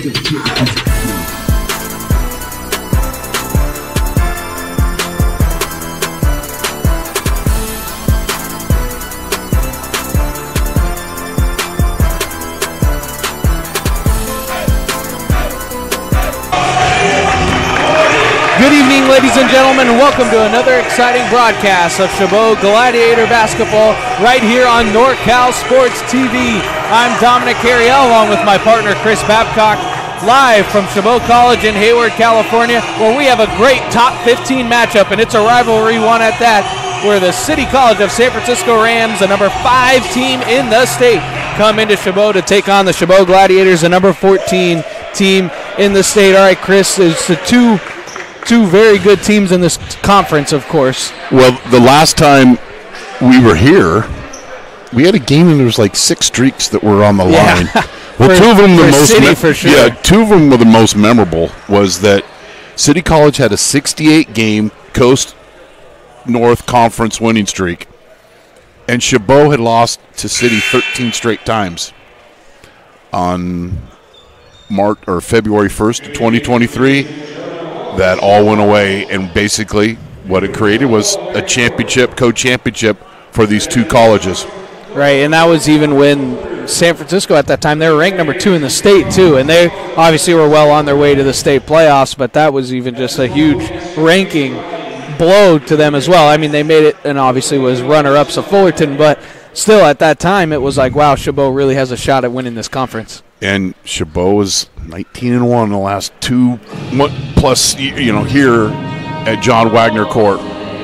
Good evening, ladies and gentlemen, and welcome to another exciting broadcast of Chabot Gladiator Basketball right here on NorCal Sports TV. I'm Dominic Carriel along with my partner Chris Babcock, live from Chabot College in Hayward, California, where we have a great top 15 matchup, and it's a rivalry one at that, where the City College of San Francisco Rams, the number 5 team in the state, come into Chabot to take on the Chabot Gladiators, the number 14 team in the state. All right, Chris, it's the two very good teams in this conference, of course. Well, the last time we were here, we had a game and there was like 6 streaks that were on the line. Well, two of them two of them were the most memorable. Was that City College had a 68-game Coast North Conference winning streak, and Chabot had lost to City 13 straight times on February 1st, 2023. That all went away, and basically what it created was a championship, co-championship for these two colleges. Right, and that was even when San Francisco at that time, they were ranked number 2 in the state too, and they obviously were well on their way to the state playoffs, but that was even just a huge ranking blow to them as well. I mean, they made it and obviously was runner-ups of Fullerton, but still at that time it was like, wow, Chabot really has a shot at winning this conference. And Chabot was 19-1 in the last 2 plus, here at John Wagner Court.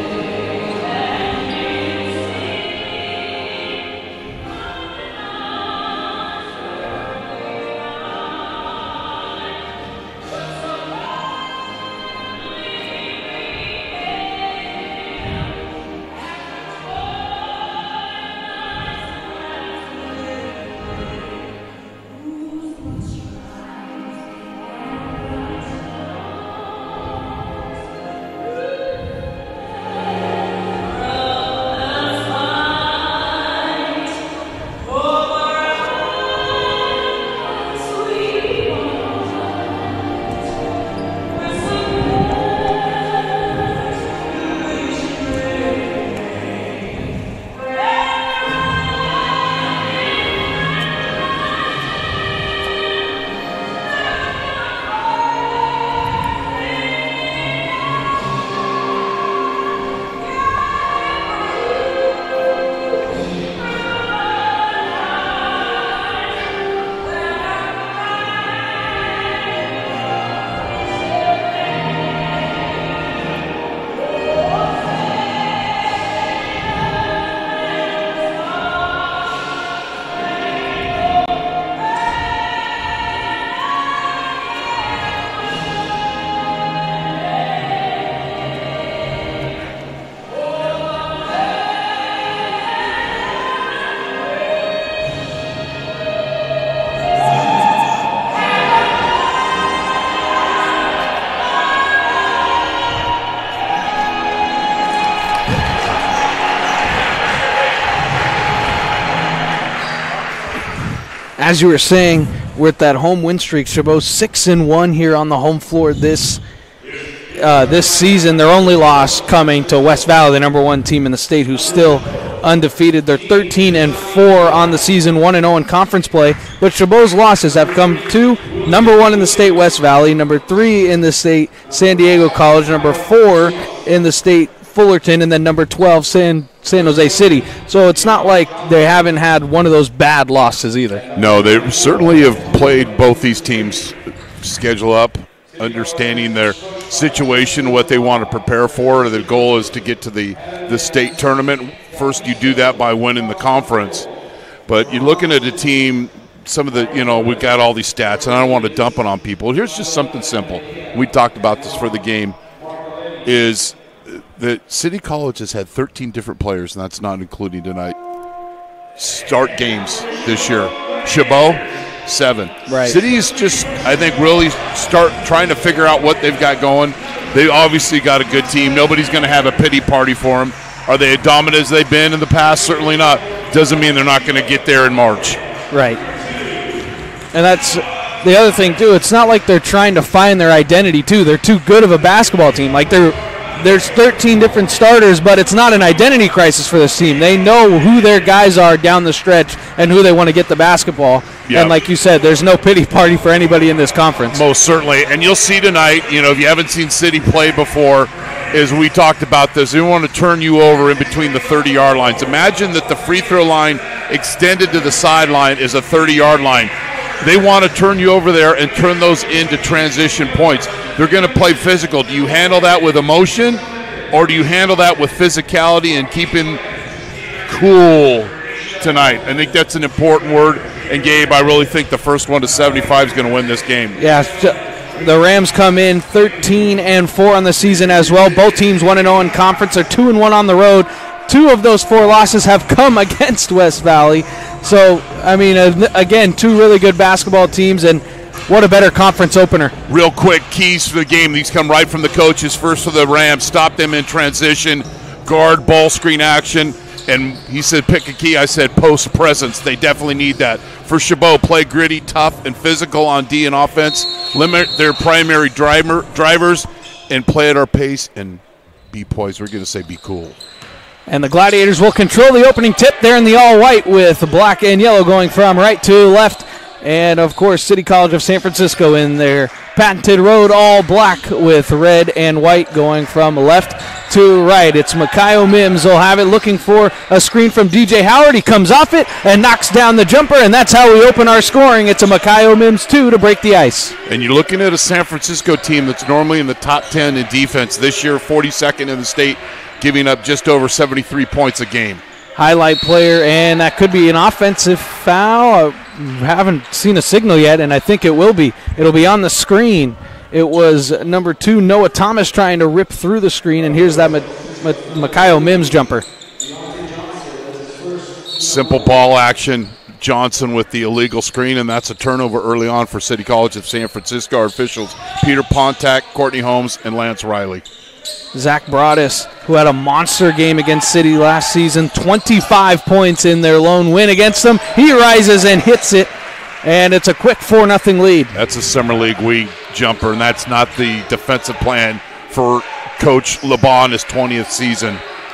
As you were saying, with that home win streak, Chabot 6-1 here on the home floor this season. Their only loss coming to West Valley, the number 1 team in the state, who's still undefeated. They're 13-4 on the season, 1-0 in conference play. But Chabot's losses have come to number 1 in the state, West Valley, number 3 in the state, San Diego College, number 4 in the state, Fullerton, and then number 12, San Jose City. So it's not like they haven't had one of those bad losses either. No, they certainly have played both these teams schedule up, understanding their situation, what they want to prepare for. The goal is to get to the state tournament. First, you do that by winning the conference. But you're looking at a team, some of the, we've got all these stats, and I don't want to dump it on people. Here's just something simple. We talked about this for the game, is that City College has had 13 different players, and that's not including tonight, start games this year. Chabot, 7. Right. City's just, I think, really start trying to figure out what they've got going. They obviously got a good team. Nobody's going to have a pity party for them. Are they as dominant as they've been in the past? Certainly not. Doesn't mean they're not going to get there in March. Right. And that's the other thing, too, it's not like they're trying to find their identity, too. They're too good of a basketball team. Like, there's 13 different starters, but it's not an identity crisis for this team. They know who their guys are down the stretch and who they want to get the basketball. Yep. And like you said, there's no pity party for anybody in this conference. Most certainly. And you'll see tonight, if you haven't seen City play before, as we talked about this, they want to turn you over in between the 30-yard lines. Imagine that the free throw line extended to the sideline is a 30-yard line. They want to turn you over there and turn those into transition points. They're going to play physical. Do you handle that with emotion, or do you handle that with physicality and keeping cool tonight? I think that's an important word. And, Gabe, I really think the first one to 75 is going to win this game. Yeah, the Rams come in 13-4 on the season as well. Both teams 1-0 in conference. They're 2-1 on the road. 2 of those 4 losses have come against West Valley. So, I mean, again, 2 really good basketball teams, and what a better conference opener. Real quick, keys for the game. These come right from the coaches. First for the Rams, stop them in transition, guard, ball screen action. And he said pick a key. I said post presence. They definitely need that. For Chabot, play gritty, tough, and physical on D and offense. Limit their primary drivers and play at our pace and be poised. We're going to say be cool. And the Gladiators will control the opening tip there in the all-white with black and yellow going from right to left. And, of course, City College of San Francisco in their patented road all black with red and white going from left to right. It's Makayo Mims. They'll have it looking for a screen from DJ Howard. He comes off it and knocks down the jumper, and that's how we open our scoring. It's a Makayo Mims 2 to break the ice. And you're looking at a San Francisco team that's normally in the top 10 in defense. This year, 42nd in the state, giving up just over 73 points a game. Highlight player, and that could be an offensive foul. I haven't seen a signal yet, and I think it will be. It'll be on the screen. It was number 2, Noah Thomas, trying to rip through the screen, and here's that Makayo Mims jumper. Simple ball action. Johnson with the illegal screen, and that's a turnover early on for City College of San Francisco. Our officials, Peter Pontak, Courtney Holmes, and Lance Riley. Zach Broadus, who had a monster game against City last season, 25 points in their lone win against them. He rises and hits it, and it's a quick 4-0 lead. That's a Summer League week jumper, and that's not the defensive plan for Coach LeBon his 20th season.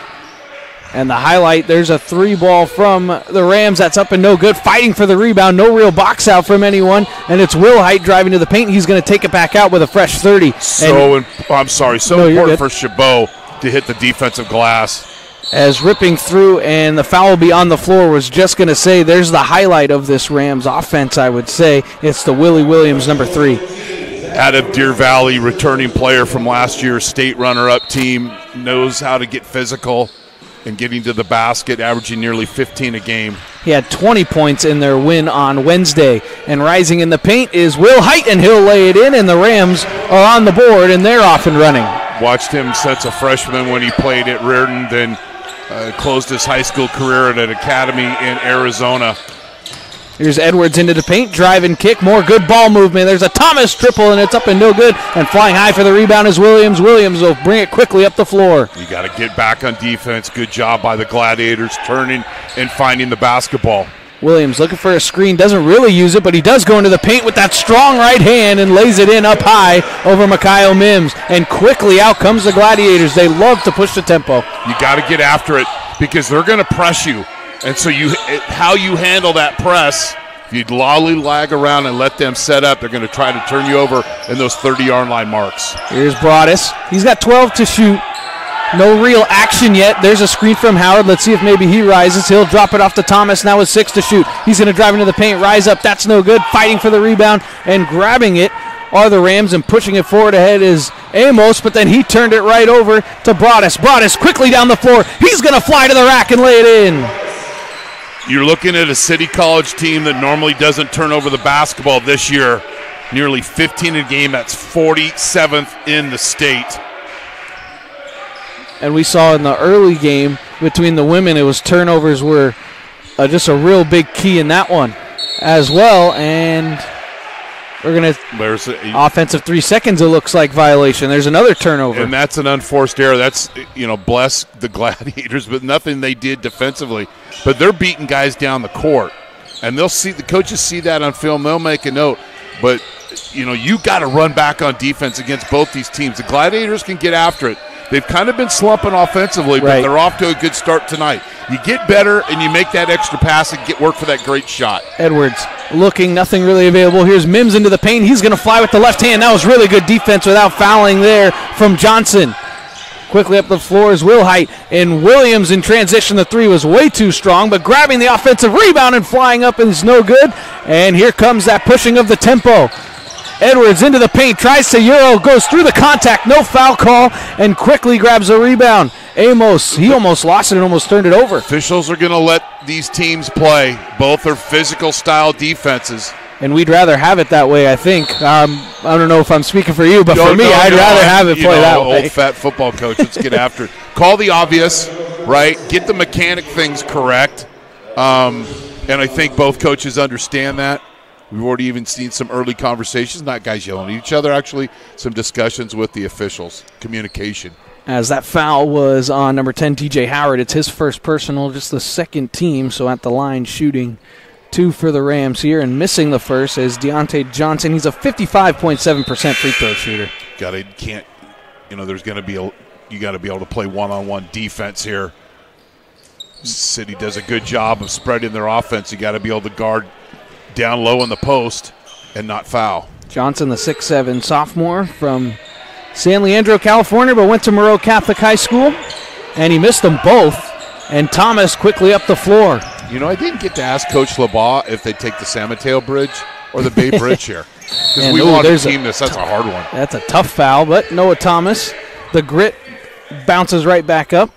And the highlight, there's a 3-ball from the Rams that's up and no good, fighting for the rebound. No real box out from anyone, and it's Will Height driving to the paint. He's going to take it back out with a fresh 30. Important for Chabot to hit the defensive glass. As ripping through, and the foul will be on the floor. Was just going to say, there's the highlight of this Rams offense, I would say. It's the Willie Williams, number 3. Out of Deer Valley, returning player from last year's state runner-up team, knows how to get physical and getting to the basket, averaging nearly 15 a game. He had 20 points in their win on Wednesday. And rising in the paint is Will Height, and he'll lay it in, and the Rams are on the board, and they're off and running. Watched him since a freshman when he played at Reardon, then closed his high school career at an academy in Arizona. Here's Edwards into the paint, drive and kick, more good ball movement. There's a Thomas triple, and it's up and no good. And flying high for the rebound is Williams. Williams will bring it quickly up the floor. You got to get back on defense. Good job by the Gladiators turning and finding the basketball. Williams looking for a screen, doesn't really use it, but he does go into the paint with that strong right hand and lays it in up high over Makayo Mims. And quickly out comes the Gladiators. They love to push the tempo. You got to get after it because they're going to press you. And so how you handle that press, if you lag around and let them set up, they're going to try to turn you over in those 30-yard line marks. Here's Broadus. He's got 12 to shoot. No real action yet. There's a screen from Howard. Let's see if maybe he rises. He'll drop it off to Thomas now with 6 to shoot. He's going to drive into the paint, rise up. That's no good. Fighting for the rebound and grabbing it are the Rams, and pushing it forward ahead is Amos, but then he turned it right over to Broadus. Broadus quickly down the floor. He's going to fly to the rack and lay it in. You're looking at a City College team that normally doesn't turn over the basketball this year. Nearly 15 a game. That's 47th in the state. And we saw in the early game between the women, it was turnovers were just a real big key in that one as well. And we're going to offensive 3 seconds, it looks like, violation. There's another turnover. And that's an unforced error. That's, bless the Gladiators, but nothing they did defensively. But they're beating guys down the court. And the coaches see that on film. They'll make a note. But, you got to run back on defense against both these teams. The Gladiators can get after it. They've kind of been slumping offensively, but they're off to a good start tonight. You get better, and you make that extra pass and get work for that great shot. Edwards looking, nothing really available. Here's Mims into the paint. He's going to fly with the left hand. That was really good defense without fouling there from Johnson. Quickly up the floor is Wilhite, and Williams in transition. The three was way too strong, but grabbing the offensive rebound and flying up is no good. And here comes that pushing of the tempo. Edwards into the paint, tries to Euro, goes through the contact, no foul call, and quickly grabs a rebound. Amos, he almost lost it and almost turned it over. Officials are going to let these teams play. Both are physical style defenses. And we'd rather have it that way, I think. I don't know if I'm speaking for you, but for me, I'd rather have it play that way. Old fat football coach, let's get after it. Call the obvious, right? Get the mechanic things correct. And I think both coaches understand that. We've already even seen some early conversations, not guys yelling at each other, actually, some discussions with the officials, communication. As that foul was on number 10, DJ Howard. It's his first personal, just the second team, so at the line shooting 2 for the Rams here, and missing the first is Deontay Johnson. He's a 55.7% free throw shooter. There's going to be you got to be able to play one-on-one defense here. City does a good job of spreading their offense. You got to be able to guard down low in the post and not foul. Johnson, the 6'7" sophomore from San Leandro, California, but went to Moreau Catholic High School, and he missed them both. And Thomas quickly up the floor. I didn't get to ask Coach LeBaugh if they take the San Mateo Bridge or the Bay Bridge here. Because we want to team this. That's a hard one. That's a tough foul, but Noah Thomas, the grit, bounces right back up.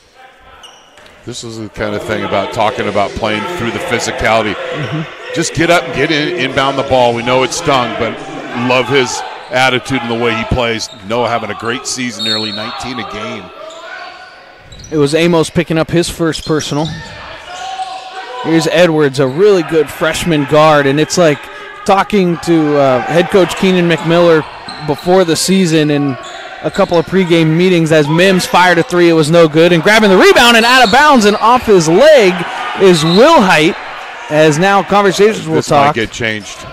This is the kind of thing about talking about playing through the physicality. Mm-hmm. Just get up and get inbound the ball. We know it stung, but love his attitude and the way he plays. Noah having a great season, nearly 19 a game. It was Amos picking up his first personal. Here's Edwards, a really good freshman guard, and it's like talking to head coach Keenan McMiller before the season in a couple of pregame meetings as Mims fired a three. It was no good, and grabbing the rebound and out of bounds and off his leg is Wilhite. As now conversations will talk. This might get changed.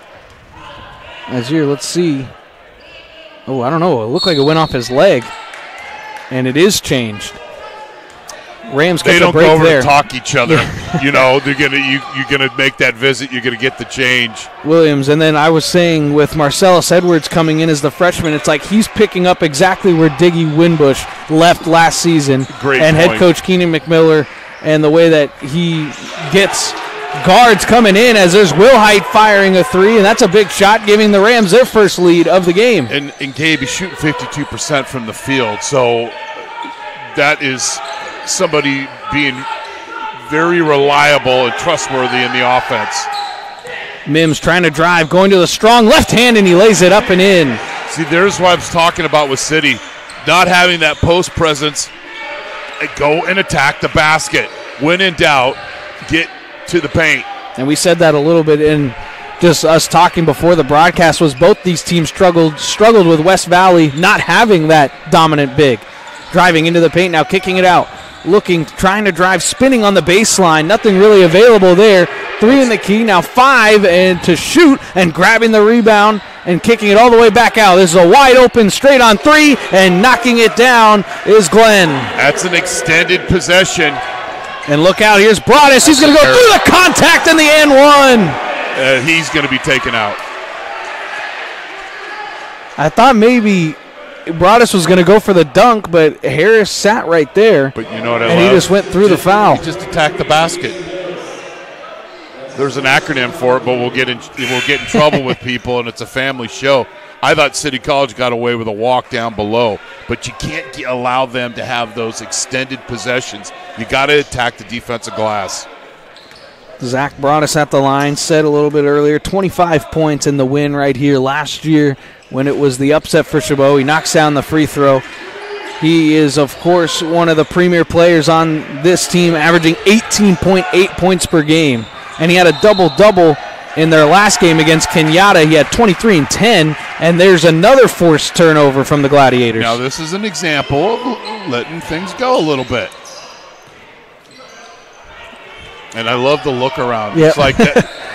As here, let's see. Oh, I don't know. It looked like it went off his leg, and it is changed. Rams get the break there. They don't go over to talk each other. You're gonna make that visit. You're gonna get the change. Williams, and then I was saying with Marcellus Edwards coming in as the freshman, it's like he's picking up exactly where Diggy Winbush left last season. Great and point. Head coach Keenan McMiller, and the way that he gets guards coming in as there's Wilhite firing a three, and that's a big shot, giving the Rams their first lead of the game. And Gabe, he's shooting 52% from the field, so that is somebody being very reliable and trustworthy in the offense. Mims trying to drive, going to the strong left hand, and he lays it up and in. See, there's what I was talking about with City, not having that post presence. Go and attack the basket. When in doubt, get to the paint. And we said that a little bit in just us talking before the broadcast, was both these teams struggled with West Valley not having that dominant big. Driving into the paint now, kicking it out. Looking, trying to drive, spinning on the baseline. Nothing really available there. 3 in the key, now 5 and to shoot, and grabbing the rebound and kicking it all the way back out. This is a wide open straight on 3, and knocking it down is Glenn. That's an extended possession. And look out, here's Broadus. He's going to go through the contact in the and one. He's going to be taken out. I thought maybe Broadus was going to go for the dunk, but Harris sat right there. But you know what I and love? He just went through the foul. He just attacked the basket. There's an acronym for it, but we'll get in trouble with people, and it's a family show. I thought City College got away with a walk down below, but you can't allow them to have those extended possessions. You got to attack the defensive glass. Zach Broadus at the line, said a little bit earlier, 25 points in the win right here last year when it was the upset for Chabot. He knocks down the free throw. He is, of course, one of the premier players on this team, averaging 18.8 points per game. And he had a double-double in their last game against Kenyatta. He had 23 and 10, and there's another forced turnover from the Gladiators. Now, this is an example of letting things go a little bit. And I love the look around. Yep. It's like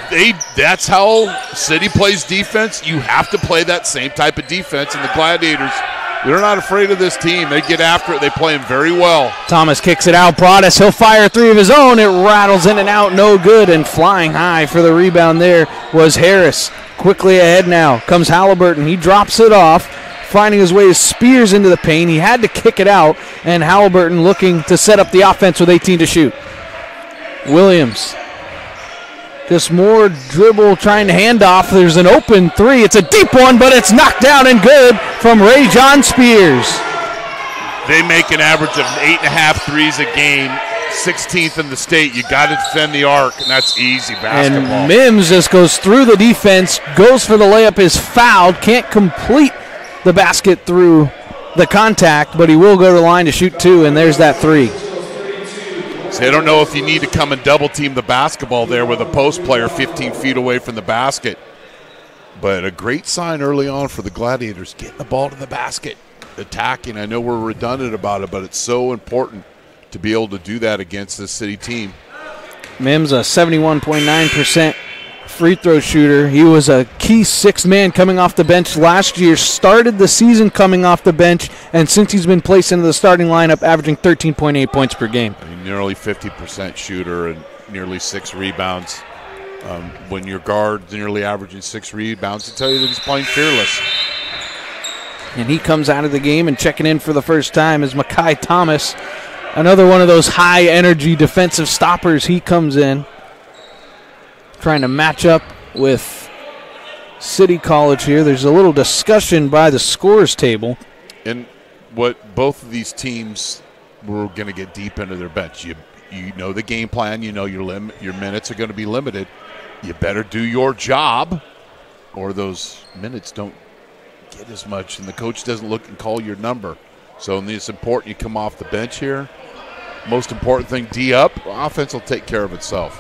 That's how City plays defense. You have to play that same type of defense, and the Gladiators, they're not afraid of this team. They get after it. They play them very well. Thomas kicks it out. Broadus, he'll fire three of his own. It rattles in and out, no good, and flying high for the rebound there was Harris. Quickly ahead now comes Halliburton. He drops it off, finding his way as Spears into the paint. He had to kick it out, and Halliburton looking to set up the offense with 18 to shoot. Williams, just more dribble trying to hand off. There's an open three. It's a deep one, but it's knocked down and good from Ray John Spears. They make an average of 8.5 threes a game, 16th in the state. You got to defend the arc, and that's easy basketball. And Mims just goes through the defense, goes for the layup, is fouled, can't complete the basket through the contact, but he will go to the line to shoot two, and there's that three. So I don't know if you need to come and double team the basketball there with a post player 15 feet away from the basket. But a great sign early on for the Gladiators, getting the ball to the basket, attacking. I know we're redundant about it, but it's so important to be able to do that against this City team. Mims, a 71.9% free throw shooter. He was a key sixth man coming off the bench last year, started the season coming off the bench, and since he's been placed into the starting lineup, averaging 13.8 points per game. I mean, nearly 50% shooter and nearly 6 rebounds. When your guard's nearly averaging 6 rebounds, to tell you that he's playing fearless. And he comes out of the game, and checking in for the first time is Makai Thomas, another one of those high-energy defensive stoppers. He comes in, trying to match up with City College here. There's a little discussion by the scores table. And what both of these teams were going to get deep into their bench. You know the game plan. You know your minutes are going to be limited. You better do your job, or those minutes don't get as much, and the coach doesn't look and call your number. So it's important you come off the bench here. Most important thing, D up. Offense will take care of itself.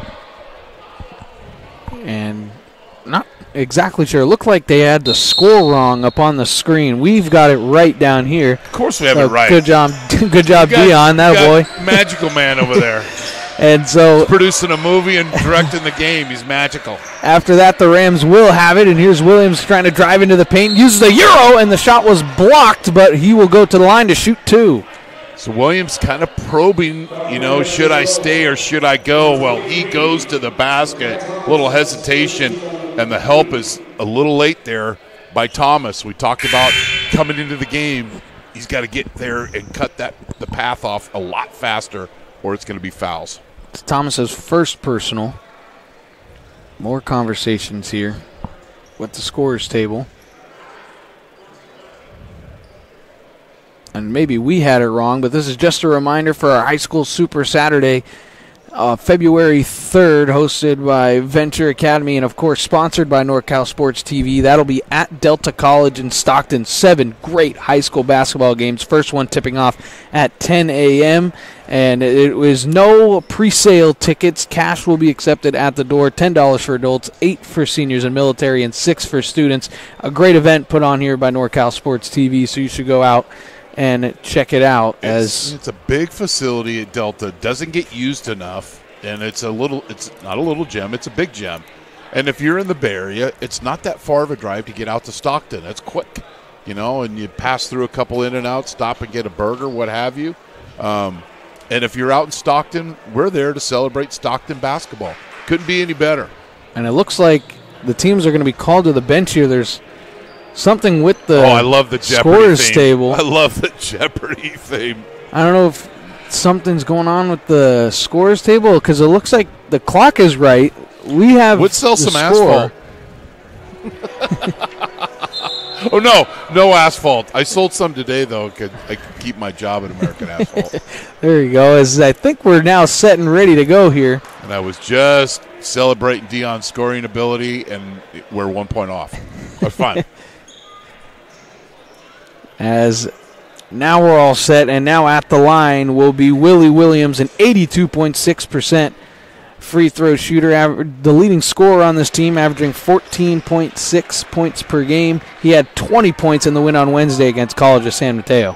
And not exactly sure. It looked like they had the score wrong up on the screen. We've got it right down here. Of course we have it right. Good job, Dion, that boy. Magical man over there. And so he's producing a movie and directing the game. He's magical. After that, the Rams will have it, and here's Williams trying to drive into the paint. Uses the Euro, and the shot was blocked, but he will go to the line to shoot two. So Williams kind of probing, should I stay or should I go? Well, he goes to the basket, a little hesitation, and the help is a little late there by Thomas. We talked about coming into the game. He's got to get there and cut the path off a lot faster, or it's going to be fouls. It's Thomas's first personal. More conversations here with the scorers table. And maybe we had it wrong, but this is just a reminder for our High School Super Saturday, February 3rd, hosted by Venture Academy and, of course, sponsored by NorCal Sports TV. That'll be at Delta College in Stockton. 7 great high school basketball games. First one tipping off at 10 a.m., and it was no pre-sale tickets. Cash will be accepted at the door. $10 for adults, $8 for seniors and military, and $6 for students. A great event put on here by NorCal Sports TV, so you should go out and check it out. It's a big facility at Delta. Doesn't get used enough, and it's not a little gym. It's a big gym. And if you're in the Bay Area, it's not that far of a drive to get out to Stockton. That's quick, and you pass through a couple in and out, stop and get a burger, what have you. And if you're out in Stockton, we're there to celebrate Stockton basketball. Couldn't be any better. And it looks like the teams are going to be called to the bench here. There's something with the I love the Jeopardy scores theme. table. I love the Jeopardy theme. I don't know if something's going on with the scores table because it looks like the clock is right. We have Let's sell some score. asphalt. Oh, no asphalt. I sold some today, though, because I could keep my job at American Asphalt. There you go. As I think we're now set and ready to go here. And I was just celebrating Dion's scoring ability, and we're 1 point off. That's fine. As now we're all set, and now at the line will be Willie Williams, an 82.6% free throw shooter, the leading scorer on this team, averaging 14.6 points per game. He had 20 points in the win on Wednesday against College of San Mateo.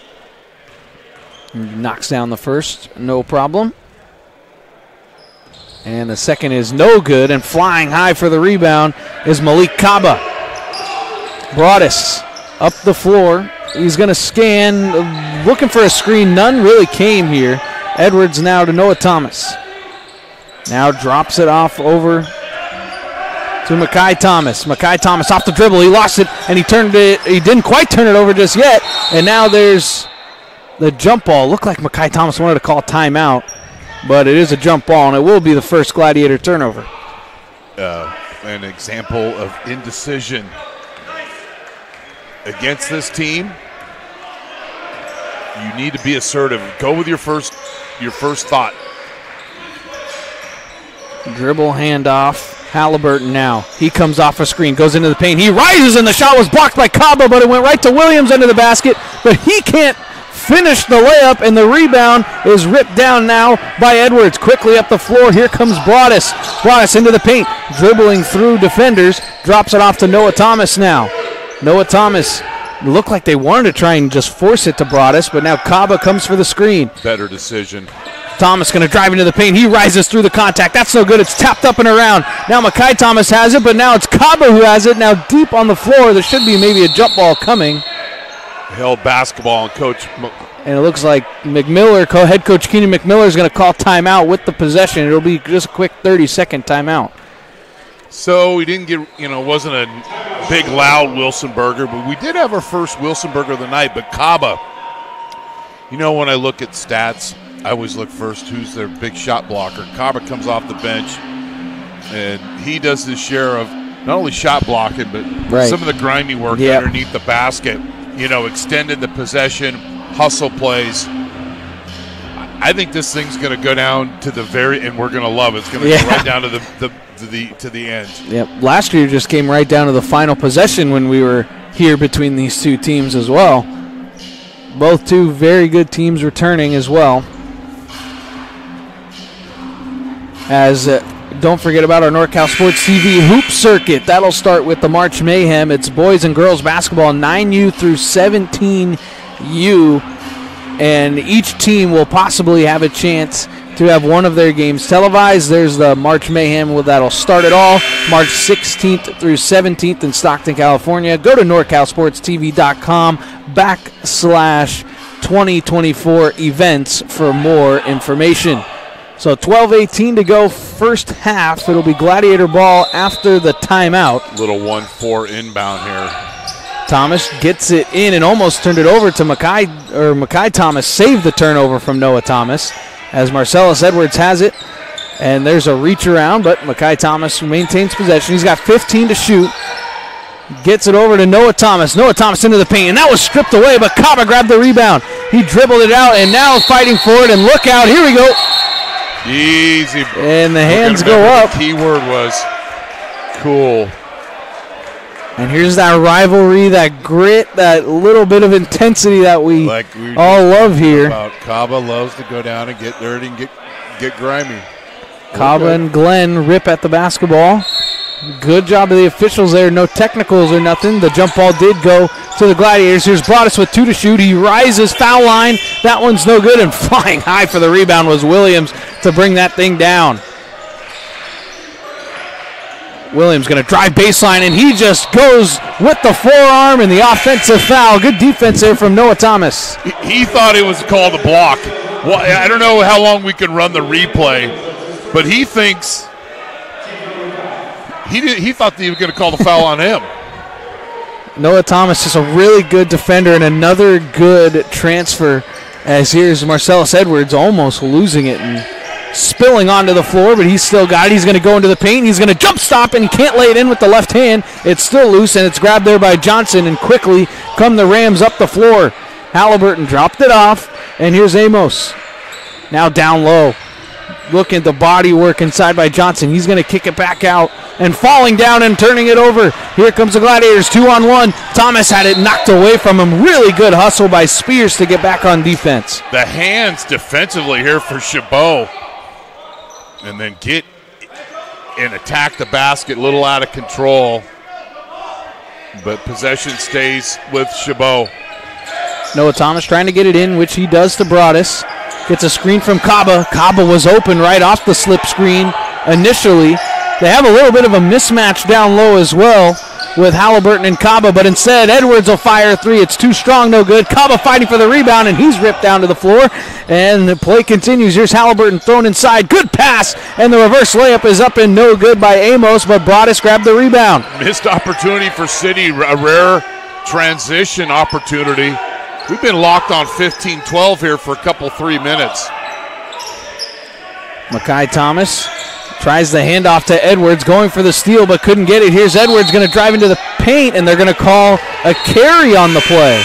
He knocks down the first, no problem. And the second is no good, and flying high for the rebound is Malik Kaba. Broadus up the floor. He's going to scan, looking for a screen. None really came here. Edwards now to Noah Thomas. Now drops it off over to Makai Thomas. Makai Thomas off the dribble. He lost it, and he didn't quite turn it over just yet. And now there's the jump ball. Looked like Makai Thomas wanted to call timeout, but it is a jump ball, and it will be the first Gladiator turnover. An example of indecision against this team. You need to be assertive. Go with your first thought. Dribble handoff. Halliburton now. He comes off a screen, goes into the paint. He rises, and the shot was blocked by Kaba, but it went right to Williams under the basket. But he can't finish the layup, and the rebound is ripped down now by Edwards. Quickly up the floor. Here comes Broadus. Broadus into the paint, dribbling through defenders. Drops it off to Noah Thomas now. Noah Thomas looked like they wanted to try and just force it to Broadus, but now Kaba comes for the screen. Better decision. Thomas going to drive into the paint. He rises through the contact. That's no good. It's tapped up and around. Now Makai Thomas has it, but now it's Kaba who has it. Now deep on the floor. There should be maybe a jump ball coming. Held basketball, and Coach. And it looks like McMiller, head coach Keenan McMiller, is going to call timeout with the possession. It'll be just a quick 30-second timeout. So we didn't get, wasn't a big, loud Wilsonberger, but we did have our first Wilsonberger of the night. But Kaba, when I look at stats, I always look first who's their big shot blocker. Kaba comes off the bench, and he does his share of not only shot blocking, but some of the grimy work underneath the basket. Extended the possession, hustle plays. I think this thing's going to go down to the and we're going to love it. It's going to go right down to the end. Yep. Last year just came right down to the final possession when we were here between these two teams as well. Both two very good teams returning as well. As don't forget about our NorCal Sports TV hoop circuit. That'll start with the March Mayhem. It's boys and girls basketball, 9U through 17U. And each team will possibly have a chance to have one of their games televised. There's the March Mayhem that'll start it all, March 16th through 17th in Stockton, California. Go to NorCalSportsTV.com/2024 events for more information. So 12:18 to go, first half. It'll be Gladiator ball after the timeout. Little 1-4 inbound here. Thomas gets it in and almost turned it over to Makai Thomas saved the turnover from Noah Thomas as Marcellus Edwards has it. And there's a reach around, but Makai Thomas maintains possession. He's got 15 to shoot. Gets it over to Noah Thomas. Noah Thomas into the paint, and that was stripped away, but Kaba grabbed the rebound. He dribbled it out, and now fighting for it, and look out. Here we go. Easy. And the hands go up. The key word was cool. And here's that rivalry, that grit, that little bit of intensity that we all love here. Kaba loves to go down and get dirty and get grimy. Kaba and Glenn rip at the basketball. Good job of the officials there. No technicals or nothing. The jump ball did go to the Gladiators. Here's Broadus with 2 to shoot. He rises, foul line. That one's no good, and flying high for the rebound was Williams to bring that thing down. Williams going to drive baseline, and he just goes with the forearm and the offensive foul. Good defense there from Noah Thomas. He thought it was called a block. Well, I don't know how long we can run the replay, but he thinks he thought they were going to call the foul on him. Noah Thomas is a really good defender and another good transfer, as here's Marcellus Edwards almost losing it and spilling onto the floor, but he's still got it. He's going to go into the paint. He's going to jump stop, and he can't lay it in with the left hand. It's still loose, and it's grabbed there by Johnson, and quickly come the Rams up the floor. Halliburton dropped it off, and here's Amos. Now down low. Look at the body work inside by Johnson. He's going to kick it back out, and falling down and turning it over. Here comes the Gladiators, 2-on-1. Thomas had it knocked away from him. Really good hustle by Spears to get back on defense. The hands defensively here for Chabot. And then get and attack the basket, a little out of control. But possession stays with Chabot. Noah Thomas trying to get it in, which he does to Broadus. Gets a screen from Kaba. Kaba was open right off the slip screen. initially. They have a little bit of a mismatch down low as well with Halliburton and Kaba, but instead Edwards will fire a three. It's too strong, no good. Kaba fighting for the rebound, and he's ripped down to the floor, and the play continues. Here's Halliburton thrown inside. Good pass, and the reverse layup is up and no good by Amos, but Broadus grabbed the rebound. Missed opportunity for City, a rare transition opportunity. We've been locked on 15-12 here for a couple 3 minutes. Makai Thomas tries the handoff to Edwards, going for the steal but couldn't get it. Here's Edwards going to drive into the paint, and they're going to call a carry on the play.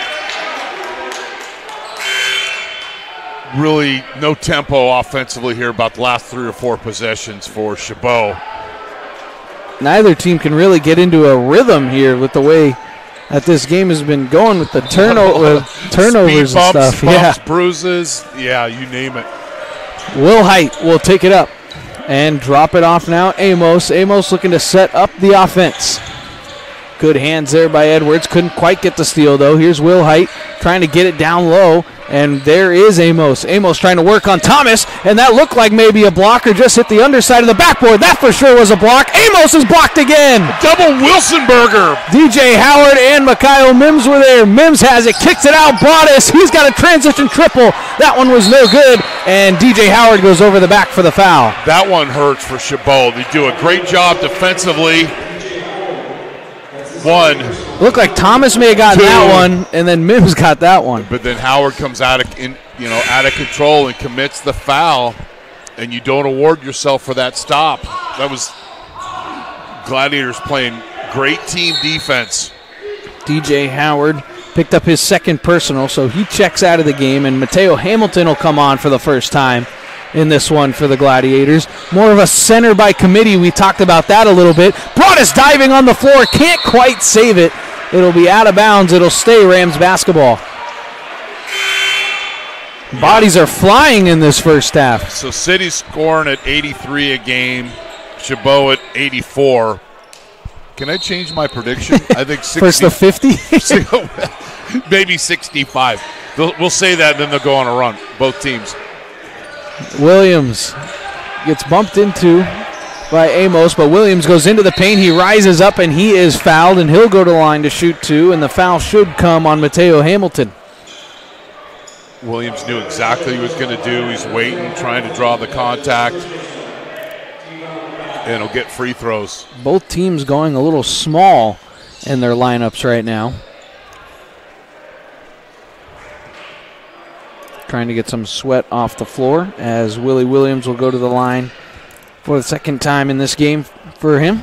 Really no tempo offensively here about the last 3 or 4 possessions for Chabot. Neither team can really get into a rhythm here with the way that this game has been going with the turnovers Speed bumps, and stuff. Bumps, bruises, yeah, you name it. Will Height will take it up and drop it off now. Amos looking to set up the offense. Good hands there by Edwards. Couldn't quite get the steal, though. Here's Will Height trying to get it down low, and there is Amos. Amos trying to work on Thomas, and that looked like maybe a block or just hit the underside of the backboard. That for sure was a block. Amos is blocked again. Double Wilsonberger. DJ Howard and Mikhail Mims were there. Mims has it, kicks it out. Broadus, he's got a transition triple. That one was no good, and DJ Howard goes over the back for the foul. That one hurts for Chabot. They do a great job defensively. One. Looked like Thomas may have gotten that one, and then Mims got that one. But then Howard comes out of control and commits the foul, and you don't award yourself for that stop. That was Gladiators playing great team defense. DJ Howard picked up his second personal, so he checks out of the game, and Mateo Hamilton will come on for the first time in this one for the Gladiators. More of a center by committee. We talked about that a little bit. Broadus diving on the floor. Can't quite save it. It'll be out of bounds. It'll stay Rams basketball. Bodies are flying in this first half. So City's scoring at 83 a game. Chabot at 84. Can I change my prediction? I think 60. First to 50? Maybe 65. We'll say that, and then they'll go on a run, both teams. Williams gets bumped into by Amos, but Williams goes into the paint. He rises up, and he is fouled, and he'll go to the line to shoot two, and the foul should come on Mateo Hamilton. Williams knew exactly what he was going to do. He's waiting, trying to draw the contact, and he'll get free throws. Both teams going a little small in their lineups right now. Trying to get some sweat off the floor as Willie Williams will go to the line for the second time in this game for him.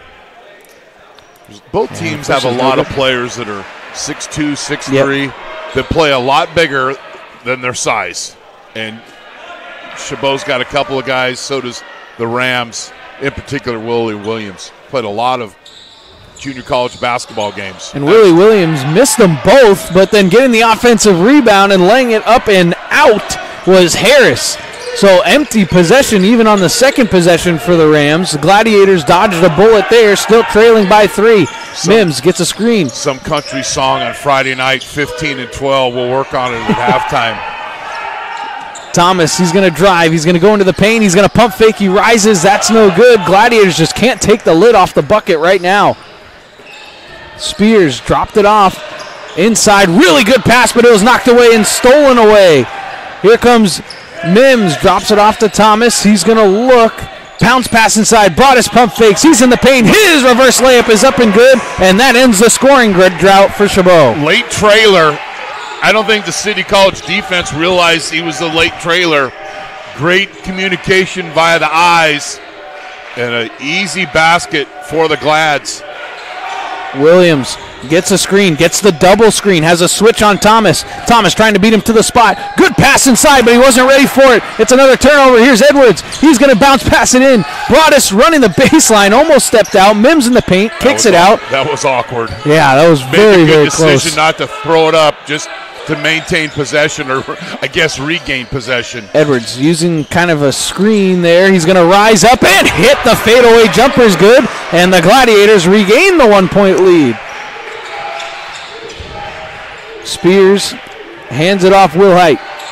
Both teams have a lot of players that are 6'2", 6'3", that play a lot bigger than their size. And Chabot's got a couple of guys, so does the Rams, in particular Willie Williams. Played a lot of junior college basketball games. And Willie Williams missed them both, but then getting the offensive rebound and laying it up and out was Harris. So empty possession even on the second possession for the Rams. The Gladiators dodged a bullet there, still trailing by 3. Mims gets a screen. Some country song on Friday night, 15-12. We'll work on it at halftime. Thomas, he's going to drive. He's going to go into the paint. He's going to pump fake. He rises. That's no good. Gladiators just can't take the lid off the bucket right now. Spears dropped it off inside. Really good pass, but it was knocked away and stolen away. Here comes Mims. Drops it off to Thomas. He's going to look. Bounce pass inside. Broadus pump fakes. He's in the paint. His reverse layup is up and good, and that ends the scoring drought for Chabot. Late trailer. I don't think the City College defense realized he was the late trailer. Great communication via the eyes, and an easy basket for the Glads. Williams gets a screen, gets the double screen, has a switch on Thomas. Thomas trying to beat him to the spot. Good pass inside, but he wasn't ready for it. It's another turnover. Here's Edwards. He's going to bounce pass it in. Broadus running the baseline, almost stepped out. Mims in the paint, kicks it out. That was awkward. Yeah, that was very, very close. Made a good decision not to throw it up, just to maintain possession, or I guess regain possession. Edwards using kind of a screen there. He's going to rise up and hit the fadeaway jumper is good, and the Gladiators regain the 1-point lead. Spears hands it off Will Height.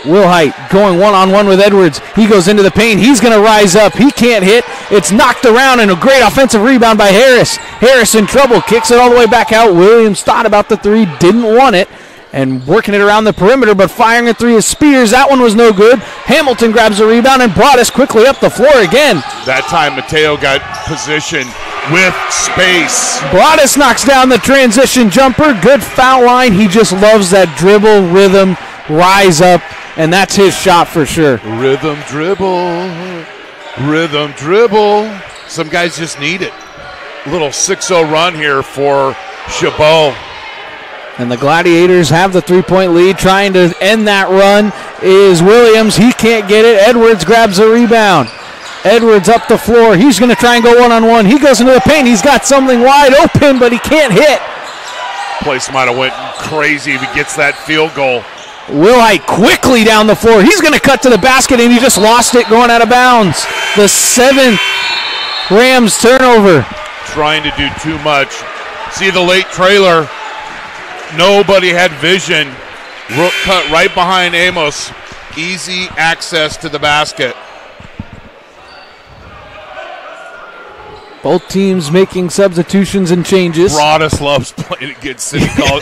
Will Height going one-on-one with Edwards. He goes into the paint. He's going to rise up. He can't hit. It's knocked around, and a great offensive rebound by Harris. Harris in trouble. Kicks it all the way back out. Williams thought about the three. Didn't want it. And working it around the perimeter, but firing it through his Spears. That one was no good. Hamilton grabs the rebound and brought us quickly up the floor again. That time, Mateo got position with space. Broadus knocks down the transition jumper. Good foul line. He just loves that dribble, rhythm, rise up, and that's his shot for sure. Rhythm dribble. Rhythm dribble. Some guys just need it. Little 6-0 run here for Chabot. And the Gladiators have the three-point lead. Trying to end that run is Williams. He can't get it. Edwards grabs the rebound. Edwards up the floor. He's going to try and go one-on-one. He goes into the paint. He's got something wide open, but he can't hit. Place might have went crazy if he gets that field goal. Will Height quickly down the floor. He's going to cut to the basket, and he just lost it going out of bounds. The 7th Rams turnover. Trying to do too much. See the late trailer. Nobody had vision. Rook cut right behind Amos. Easy access to the basket. Both teams making substitutions and changes. Broadus loves playing against City College.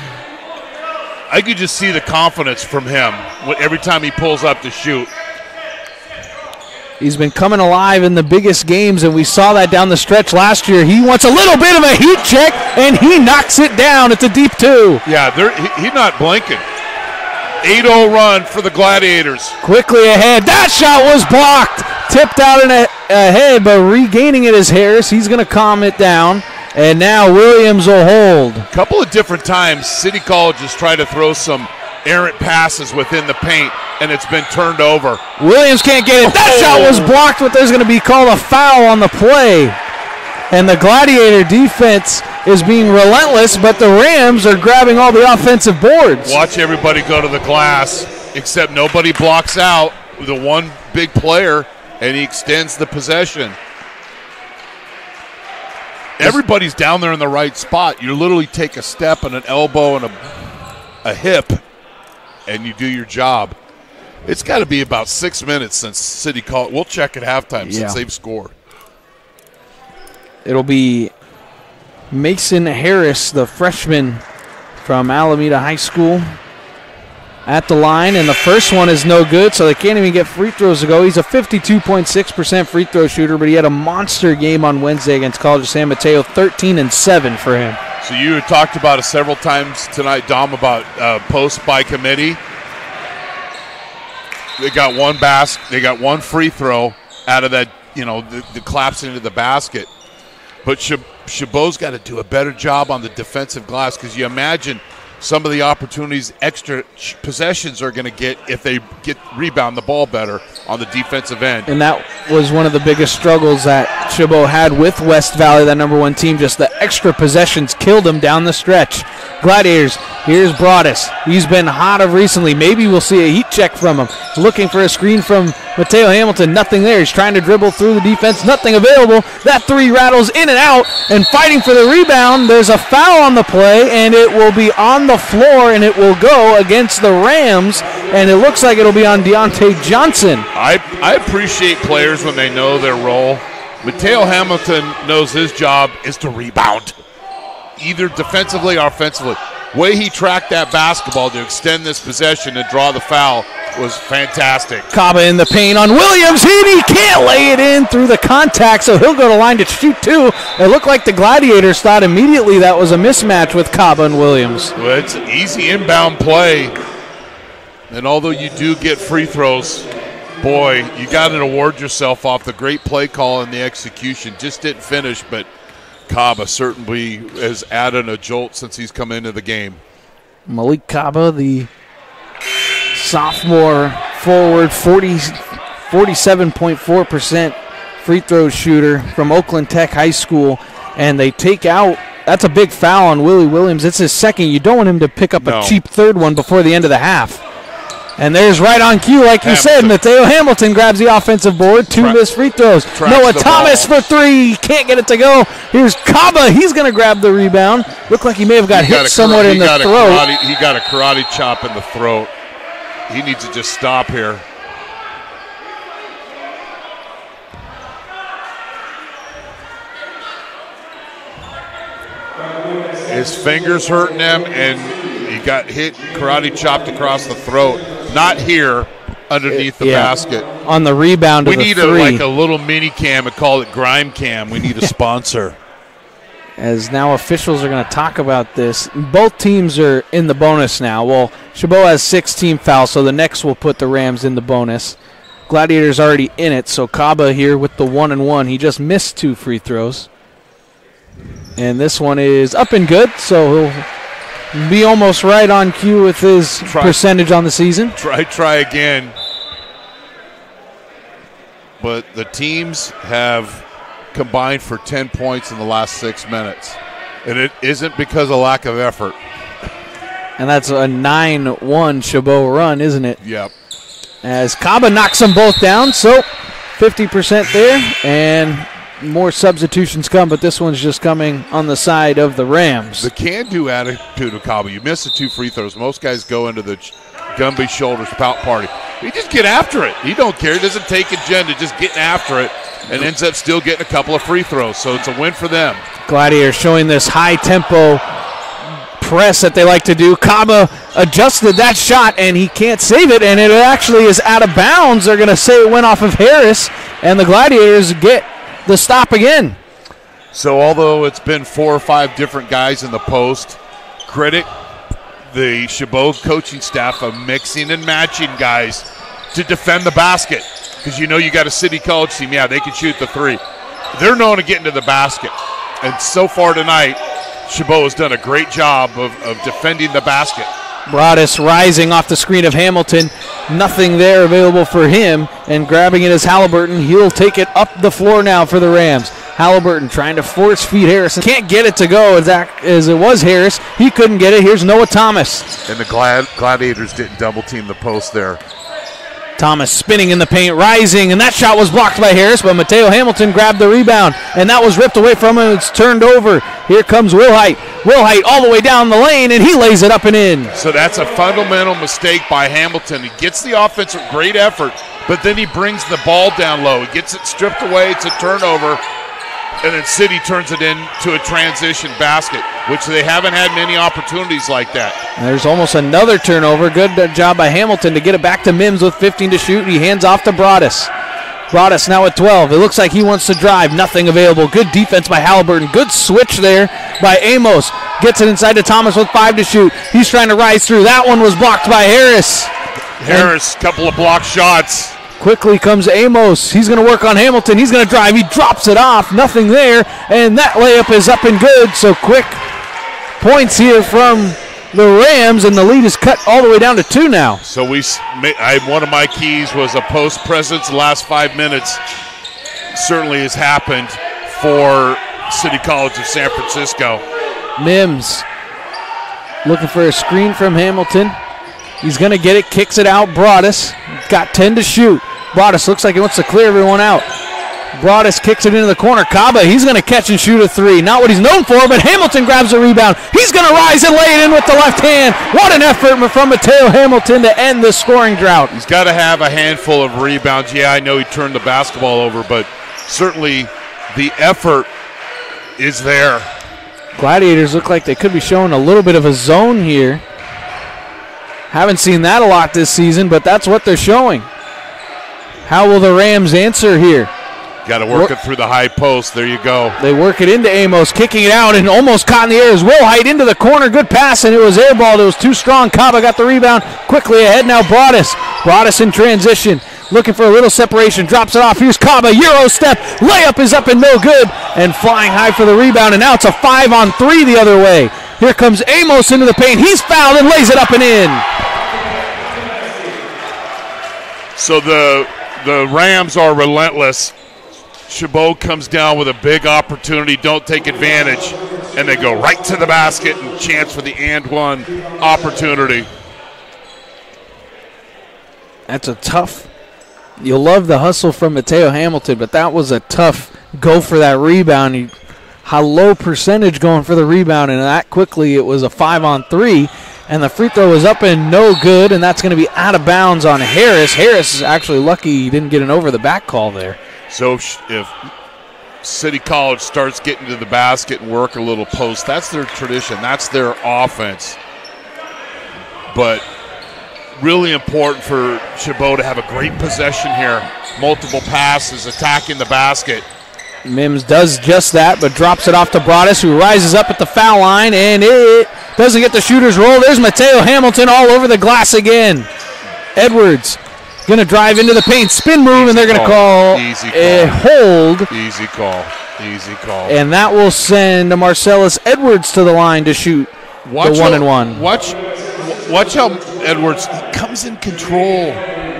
I could just see the confidence from him every time he pulls up to shoot. He's been coming alive in the biggest games, and we saw that down the stretch last year. He wants a little bit of a heat check, and he knocks it down. It's a deep 2. Yeah, he's not blinking. 8-0 run for the Gladiators. Quickly ahead. That shot was blocked. Tipped out and ahead, but regaining it is Harris. He's going to calm it down, and now Williams will hold. A couple of different times, City College has tried to throw some errant passes within the paint, and it's been turned over. Williams can't get it. That shot was blocked, but there's going to be called a foul on the play. And the Gladiator defense is being relentless, but the Rams are grabbing all the offensive boards. Watch everybody go to the glass, except nobody blocks out the one big player, and he extends the possession. Everybody's down there in the right spot. You literally take a step and an elbow and a hip, and you do your job. It's got to be about 6 minutes since City College. We'll check at halftime since they've scored. It'll be Mason Harris, the freshman from Alameda High School, at the line, and the first one is no good, so they can't even get free throws to go. He's a 52.6% free throw shooter, but he had a monster game on Wednesday against College of San Mateo, 13-7 for him. So you had talked about it several times tonight, Dom, about post by committee. They got one free throw out of that, the collapsing into the basket. But Chabot's got to do a better job on the defensive glass, because you imagine some of the opportunities extra possessions are going to get if they rebound the ball better on the defensive end. And that was one of the biggest struggles that Chabot had with West Valley, that number 1 team. Just the extra possessions killed them down the stretch. Gladiators, here's Broadus. He's been hot of recently. Maybe we'll see a heat check from him. Looking for a screen from Mateo Hamilton. Nothing there. He's trying to dribble through the defense. Nothing available. That 3 rattles in and out, and fighting for the rebound. There's a foul on the play, and it will be on the floor, and it will go against the Rams, and it looks like it'll be on Deontay Johnson. I appreciate players when they know their role. Mateo Hamilton knows his job is to rebound, either defensively or offensively. Way he tracked that basketball to extend this possession and draw the foul was fantastic. Kaba in the paint on Williams. He can't lay it in through the contact, so he'll go to line to shoot 2. It looked like the Gladiators thought immediately that was a mismatch with Kaba and Williams. Well, it's an easy inbound play, and although you do get free throws, boy, you got to award yourself off the great play call and the execution. Just didn't finish, but Kaba certainly has added a jolt since he's come into the game. Malik Kaba, the sophomore forward, 47.4% free throw shooter from Oakland Tech High School, and they take out. That's a big foul on Willie Williams. It's his second. You don't want him to pick up a cheap third one before the end of the half. And there's right on cue, like you said, Mateo Hamilton grabs the offensive board. 2 missed free throws. Noah Thomas for 3. Can't get it to go. Here's Kaba. He's going to grab the rebound. Looked like he may have got hit somewhat in the throat. He got a karate chop in the throat. he needs to just stop here. His fingers hurting him, and he got hit, karate chopped across the throat. Not here, underneath the basket. On the rebound of the three. We need like a little mini cam and call it Grime Cam. We need a sponsor. As now officials are going to talk about this. Both teams are in the bonus now. Well, Chabot has 6 team fouls, so the next will put the Rams in the bonus. Gladiators already in it, so Kaba here with the 1-and-1. He just missed 2 free throws. And this one is up and good, so he'll be almost right on cue with his percentage on the season. Try again. But the teams have combined for 10 points in the last 6 minutes. And it isn't because of lack of effort. And that's a 9-1 Chabot run, isn't it? Yep. As Kaba knocks them both down, so 50% there, and more substitutions come, but this one's just coming on the side of the Rams. The can-do attitude of Kaba. You miss the 2 free throws. Most guys go into the Gumby shoulders pout party. He just get after it. He don't care. He doesn't take agenda, just getting after it, and ends up still getting a couple of free throws. So it's a win for them. Gladiators showing this high-tempo press that they like to do. Kaba adjusted that shot, and he can't save it, and it actually is out of bounds. They're going to say it went off of Harris, and the Gladiators get the stop again. So although it's been 4 or 5 different guys in the post, credit the Chabot coaching staff of mixing and matching guys to defend the basket. Because you know you got a City College team, yeah, they can shoot the 3. They're known to get into the basket. And so far tonight, Chabot has done a great job of defending the basket. Broadus rising off the screen of Hamilton. Nothing there available for him. And grabbing it is Halliburton. He'll take it up the floor now for the Rams. Halliburton trying to force feed Harris. Can't get it to go as it was Harris. He couldn't get it. Here's Noah Thomas. And the Gladiators didn't double team the post there. Thomas spinning in the paint, rising, and that shot was blocked by Harris, but Mateo Hamilton grabbed the rebound, and that was ripped away from him. It's turned over. Here comes Wilhite. Wilhite all the way down the lane, and he lays it up and in. So that's a fundamental mistake by Hamilton. He gets the offense with great effort, but then he brings the ball down low. He gets it stripped away. It's a turnover, and then City turns it into a transition basket, which they haven't had many opportunities like that. There's almost another turnover. Good job by Hamilton to get it back to Mims with 15 to shoot. He hands off to Broadus. Broadus now at 12. It looks like he wants to drive. Nothing available. Good defense by Halliburton. Good switch there by Amos. Gets it inside to Thomas with 5 to shoot. He's trying to rise through. That one was blocked by Harris. Harris, couple of blocked shots. Quickly comes Amos. He's going to work on Hamilton. He's going to drive. He drops it off. Nothing there. And that layup is up and good. So quick points here from the Rams, and the lead is cut all the way down to 2 now. So one of my keys was a post presence the last 5 minutes. Certainly has happened for City College of San Francisco. Mims looking for a screen from Hamilton. He's going to get it, kicks it out. Broadus got 10 to shoot. Broadus looks like he wants to clear everyone out. Broadus kicks it into the corner. Kaba, he's going to catch and shoot a 3. Not what he's known for, but Hamilton grabs the rebound. He's going to rise and lay it in with the left hand. What an effort from Mateo Hamilton to end the scoring drought. He's got to have a handful of rebounds. Yeah, I know he turned the basketball over, but certainly the effort is there. Gladiators look like they could be showing a little bit of a zone here. Haven't seen that a lot this season, but that's what they're showing. How will the Rams answer here? Got to work it through the high post. There you go. They work it into Amos, kicking it out and almost caught in the air. Wilhite into the corner. Good pass, and it was airballed. It was too strong. Kaba got the rebound. Quickly ahead now, Broadus. Broadus in transition. Looking for a little separation. Drops it off. Here's Kaba. Euro step. Layup is up and no good. And flying high for the rebound. And now it's a 5-on-3 the other way. Here comes Amos into the paint. He's fouled and lays it up and in. So the Rams are relentless. Chabot comes down with a big opportunity, don't take advantage, and they go right to the basket and chance for the and one opportunity. That's a tough, you'll love the hustle from Mateo Hamilton, but that was a tough go for that rebound. How low percentage going for the rebound, and that quickly it was a 5-on-3. And the free throw is up and no good, and that's going to be out of bounds on Harris. Harris is actually lucky he didn't get an over-the-back call there. So if City College starts getting to the basket and work a little post, that's their tradition. That's their offense. But really important for Chabot to have a great possession here. Multiple passes, attacking the basket. Mims does just that, but drops it off to Broadus, who rises up at the foul line, and it doesn't get the shooter's roll. There's Mateo Hamilton all over the glass again. Edwards going to drive into the paint, spin move, and they're going to call a hold. Easy call. Easy call. And that will send Marcellus Edwards to the line to shoot the 1-and-1. Watch how Edwards comes in control.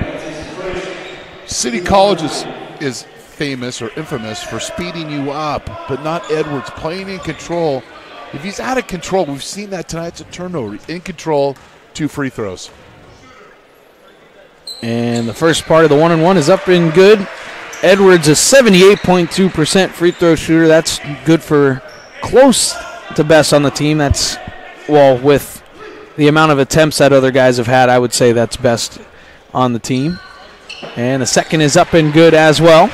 City College is famous or infamous for speeding you up, but not Edwards. Playing in control. If he's out of control, we've seen that tonight. It's a turnover. In control, 2 free throws. And the first part of the 1-and-1 is up and good. Edwards is 78.2% free throw shooter. That's good for close to best on the team. That's, well, with the amount of attempts that other guys have had, I would say that's best on the team. And the second is up and good as well.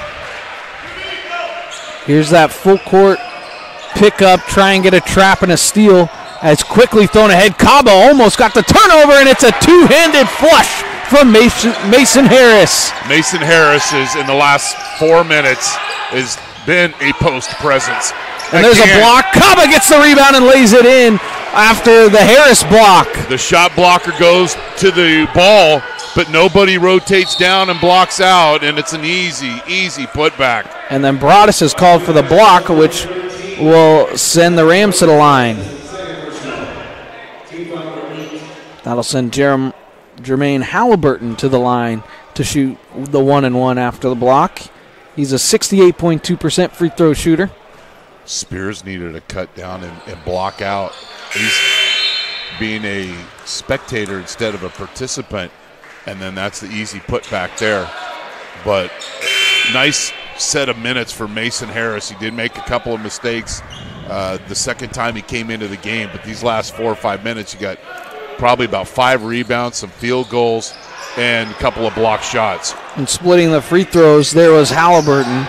Here's that full court pickup, try and get a trap and a steal. As quickly thrown ahead, Cabo almost got the turnover, and it's a two-handed flush from Mason Harris. Mason Harris is, in the last 4 minutes, has been a post presence. And there's a block. Cabo gets the rebound and lays it in after the Harris block. The shot blocker goes to the ball, but nobody rotates down and blocks out, and it's an easy putback. And then Broadus is called for the block, which will send the Rams to the line. That'll send Jermaine Halliburton to the line to shoot the 1-and-1 after the block. He's a 68.2% free throw shooter. Spears needed to cut down and block out. He's being a spectator instead of a participant, and then that's the easy putback there. But nice set of minutes for Mason Harris. He did make a couple of mistakes the second time he came into the game, but these last 4 or 5 minutes, you got probably about 5 rebounds, some field goals, and a couple of block shots. And splitting the free throws, there was Halliburton,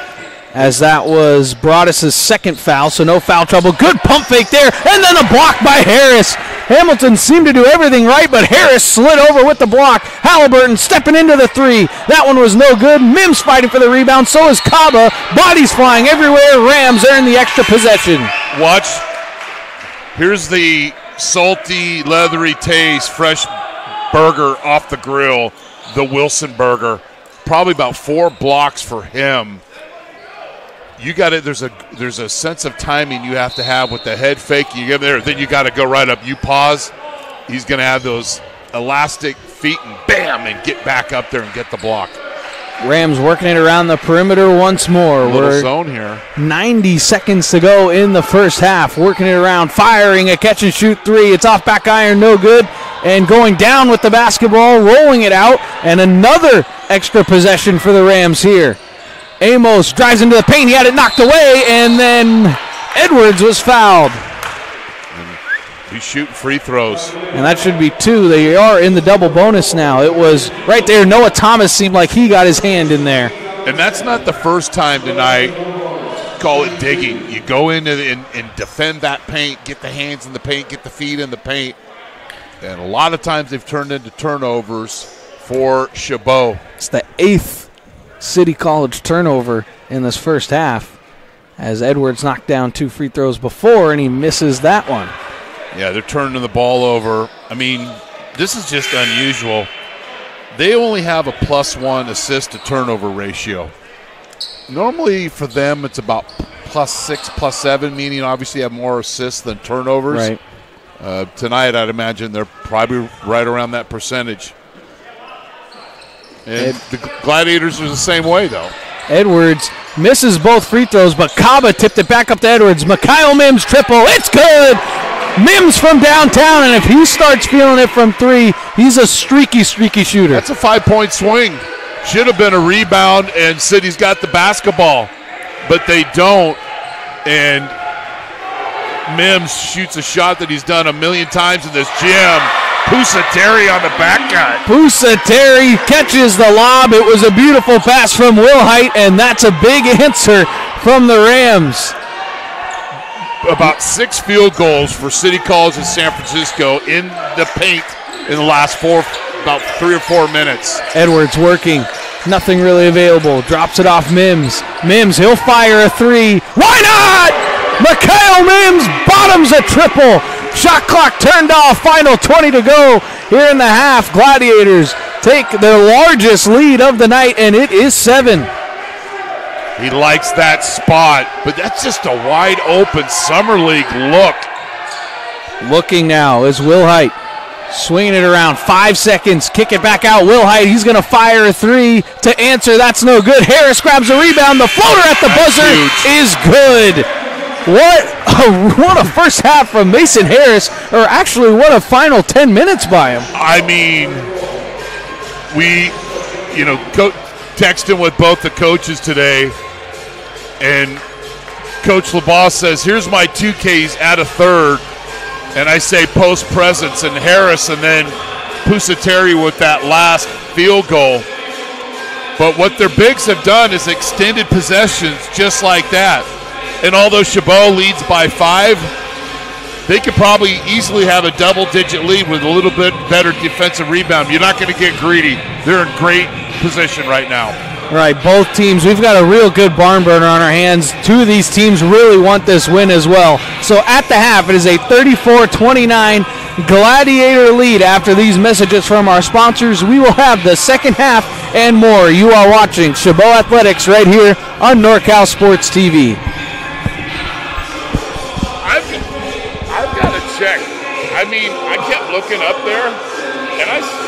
as that was Broadus' second foul, so no foul trouble. Good pump fake there, and then a block by Harris. Hamilton seemed to do everything right, but Harris slid over with the block. Halliburton stepping into the three. That one was no good. Mims fighting for the rebound, so is Caba. Bodies flying everywhere. Rams earn the extra possession. Watch. Here's the salty, leathery taste, fresh burger off the grill, the Wilson burger. Probably about 4 blocks for him. You got it. There's a sense of timing you have to have with the head fake. You get there, then you got to go right up. You pause. He's going to have those elastic feet and bam, and get back up there and get the block. Rams working it around the perimeter once more. Little zone here. 90 seconds to go in the first half. Working it around, firing a catch and shoot three. It's off back iron, no good. And going down with the basketball, rolling it out, and another extra possession for the Rams here. Amos drives into the paint. He had it knocked away, and then Edwards was fouled. And he's shooting free throws. And that should be 2. They are in the double bonus now. It was right there. Noah Thomas seemed like he got his hand in there. And that's not the first time tonight. Call it digging. You go in and defend that paint, get the hands in the paint, get the feet in the paint. And a lot of times they've turned into turnovers for Chabot. It's the 8th City College turnover in this first half, as Edwards knocked down 2 free throws before, and he misses that one. Yeah, they're turning the ball over. I mean, this is just unusual. They only have a +1 assist to turnover ratio. Normally for them it's about +6, +7, meaning obviously you have more assists than turnovers. Right. Tonight I'd imagine they're probably right around that percentage. And the Gladiators are the same way, though. Edwards misses both free throws, but Caba tipped it back up to Edwards. Mikhail Mims triple. It's good. Mims from downtown, and if he starts feeling it from 3, he's a streaky shooter. That's a 5-point swing. Should have been a rebound, and City's got the basketball, but they don't. And Mims shoots a shot that he's done a million times in this gym. Pusateri on the back cut. Pusateri catches the lob. It was a beautiful pass from Wilhite, and that's a big answer from the Rams. About 6 field goals for City College of San Francisco in the paint in the last about 3 or 4 minutes. Edwards working. Nothing really available. Drops it off Mims. Mims, he'll fire a 3. Why not? Mikhail Mims bottoms a triple. Shot clock turned off. Final 20 to go here in the half. Gladiators take their largest lead of the night, and it is 7. He likes that spot, but that's just a wide open Summer League look. Looking now is Wilhite. Swinging it around, 5 seconds, kick it back out. Wilhite, he's going to fire a 3 to answer. That's no good. Harris grabs a rebound. The floater at the buzzer is good. What a first half from Mason Harris, or actually what a final 10 minutes by him. I mean, we, texting with both the coaches today, and Coach LeBoss says, here's my 2Ks at a third. And I say post presence and Harris, and then Pusateri with that last field goal. But what their bigs have done is extended possessions just like that. And although Chabot leads by 5, they could probably easily have a double-digit lead with a little bit better defensive rebound. You're not going to get greedy. They're in great position right now. Right, both teams, we've got a real good barn burner on our hands. 2 of these teams really want this win as well. So at the half, it is a 34-29 Gladiator lead. After these messages from our sponsors, we will have the second half and more. You are watching Chabot Athletics right here on NorCal Sports TV. I've got to check. I mean, I kept looking up there, and I...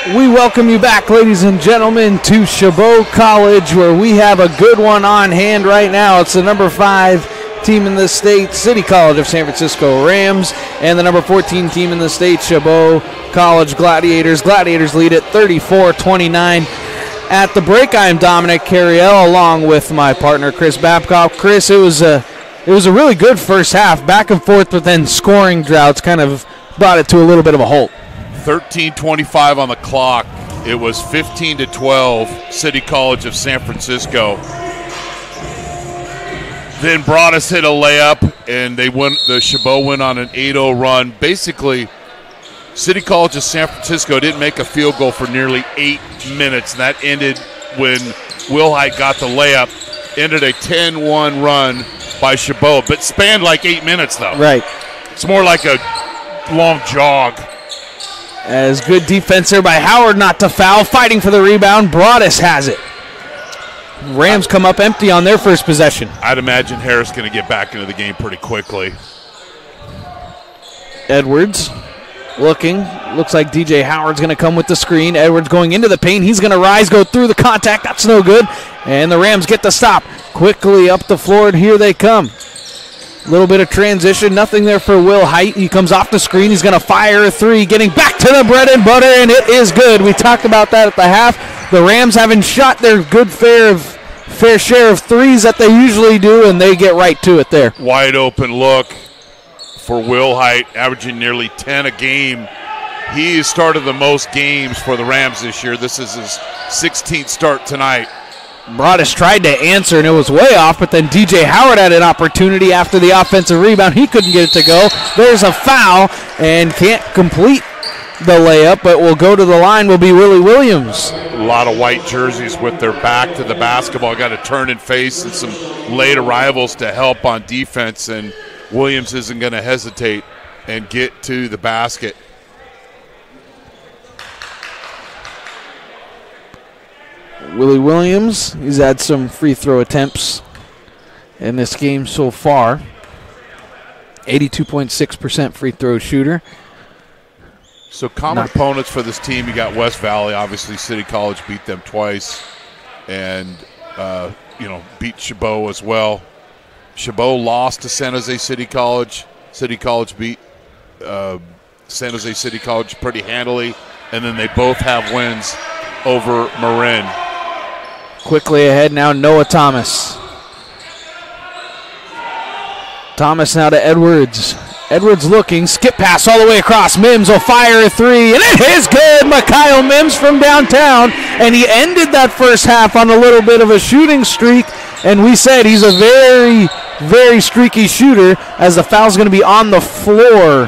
We welcome you back, ladies and gentlemen, to Chabot College, where we have a good one on hand right now. It's the number 5 team in the state, City College of San Francisco Rams, and the number 14 team in the state, Chabot College Gladiators. Gladiators lead at 34-29. At the break, I'm Dominic Carriel, along with my partner, Chris Babcock. Chris, it was a really good first half, back and forth, but then scoring droughts kind of brought it to a little bit of a halt. 13:25 on the clock. It was 15-12, City College of San Francisco. Then Broadus hit a layup, and the Chabot went on an 8-0 run. Basically, City College of San Francisco didn't make a field goal for nearly 8 minutes. And that ended when Wilhite got the layup. Ended a 10-1 run by Chabot, but spanned like 8 minutes, though. Right. It's more like a long jog. As good defense there by Howard not to foul. Fighting for the rebound. Broadus has it. Rams come up empty on their first possession. I'd imagine Harris going to get back into the game pretty quickly. Edwards looking. Looks like DJ Howard's going to come with the screen. Edwards going into the paint. He's going to rise, go through the contact. That's no good. And the Rams get the stop. Quickly up the floor, and here they come. A little bit of transition, nothing there for Wilhite. He comes off the screen. He's going to fire a three, getting back to the bread and butter, and it is good. We talked about that at the half. The Rams haven't shot their good fair share of threes that they usually do, and they get right to it there. Wide open look for Wilhite, averaging nearly 10 a game. He has started the most games for the Rams this year. This is his 16th start tonight. Broadus tried to answer, and it was way off, but then DJ Howard had an opportunity after the offensive rebound. He couldn't get it to go. There's a foul, and can't complete the layup, but will go to the line will be Willie Williams. A lot of white jerseys with their back to the basketball. Got to turn and face, and some late arrivals to help on defense, and Williams isn't going to hesitate and get to the basket. Willie Williams, he's had some free throw attempts in this game so far. 82.6% free throw shooter. So common opponents for this team, you got West Valley. Obviously, City College beat them twice, and beat Chabot as well. Chabot lost to San Jose City College. City College beat San Jose City College pretty handily, and then they both have wins over Marin. Quickly ahead now, Noah Thomas. Thomas now to Edwards. Edwards looking, skip pass all the way across. Mims will fire a three, and it is good. Mikhail Mims from downtown, and he ended that first half on a little bit of a shooting streak, and we said he's a very, very streaky shooter, as the foul's going to be on the floor.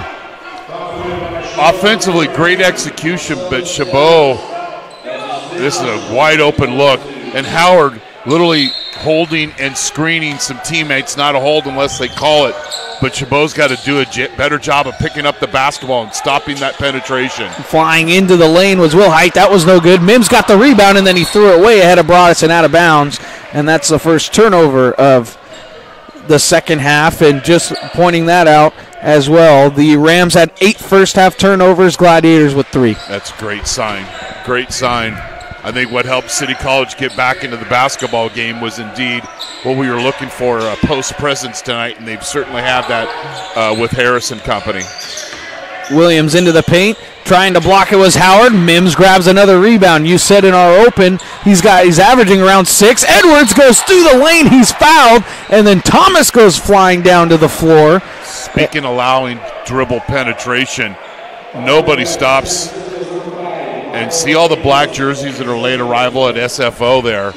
Offensively, great execution, but Chabot, this is a wide open look. And Howard literally holding and screening some teammates, not a hold unless they call it. But Chabot's got to do a better job of picking up the basketball and stopping that penetration. Flying into the lane was Wilhite. That was no good. Mims got the rebound, and then he threw it way ahead of Broadus and out of bounds. And that's the first turnover of the second half. And just pointing that out as well, the Rams had 8 first-half turnovers, Gladiators with 3. That's a great sign. Great sign. I think what helped City College get back into the basketball game was indeed what we were looking for, a post presence tonight, and they've certainly had that with Harris and company. Williams into the paint, trying to block it was Howard. Mims grabs another rebound. You said in our open, he's averaging around 6. Edwards goes through the lane, he's fouled, and then Thomas goes flying down to the floor. Speaking allowing dribble penetration, nobody stops. And see all the black jerseys that are late arrival at SFO there.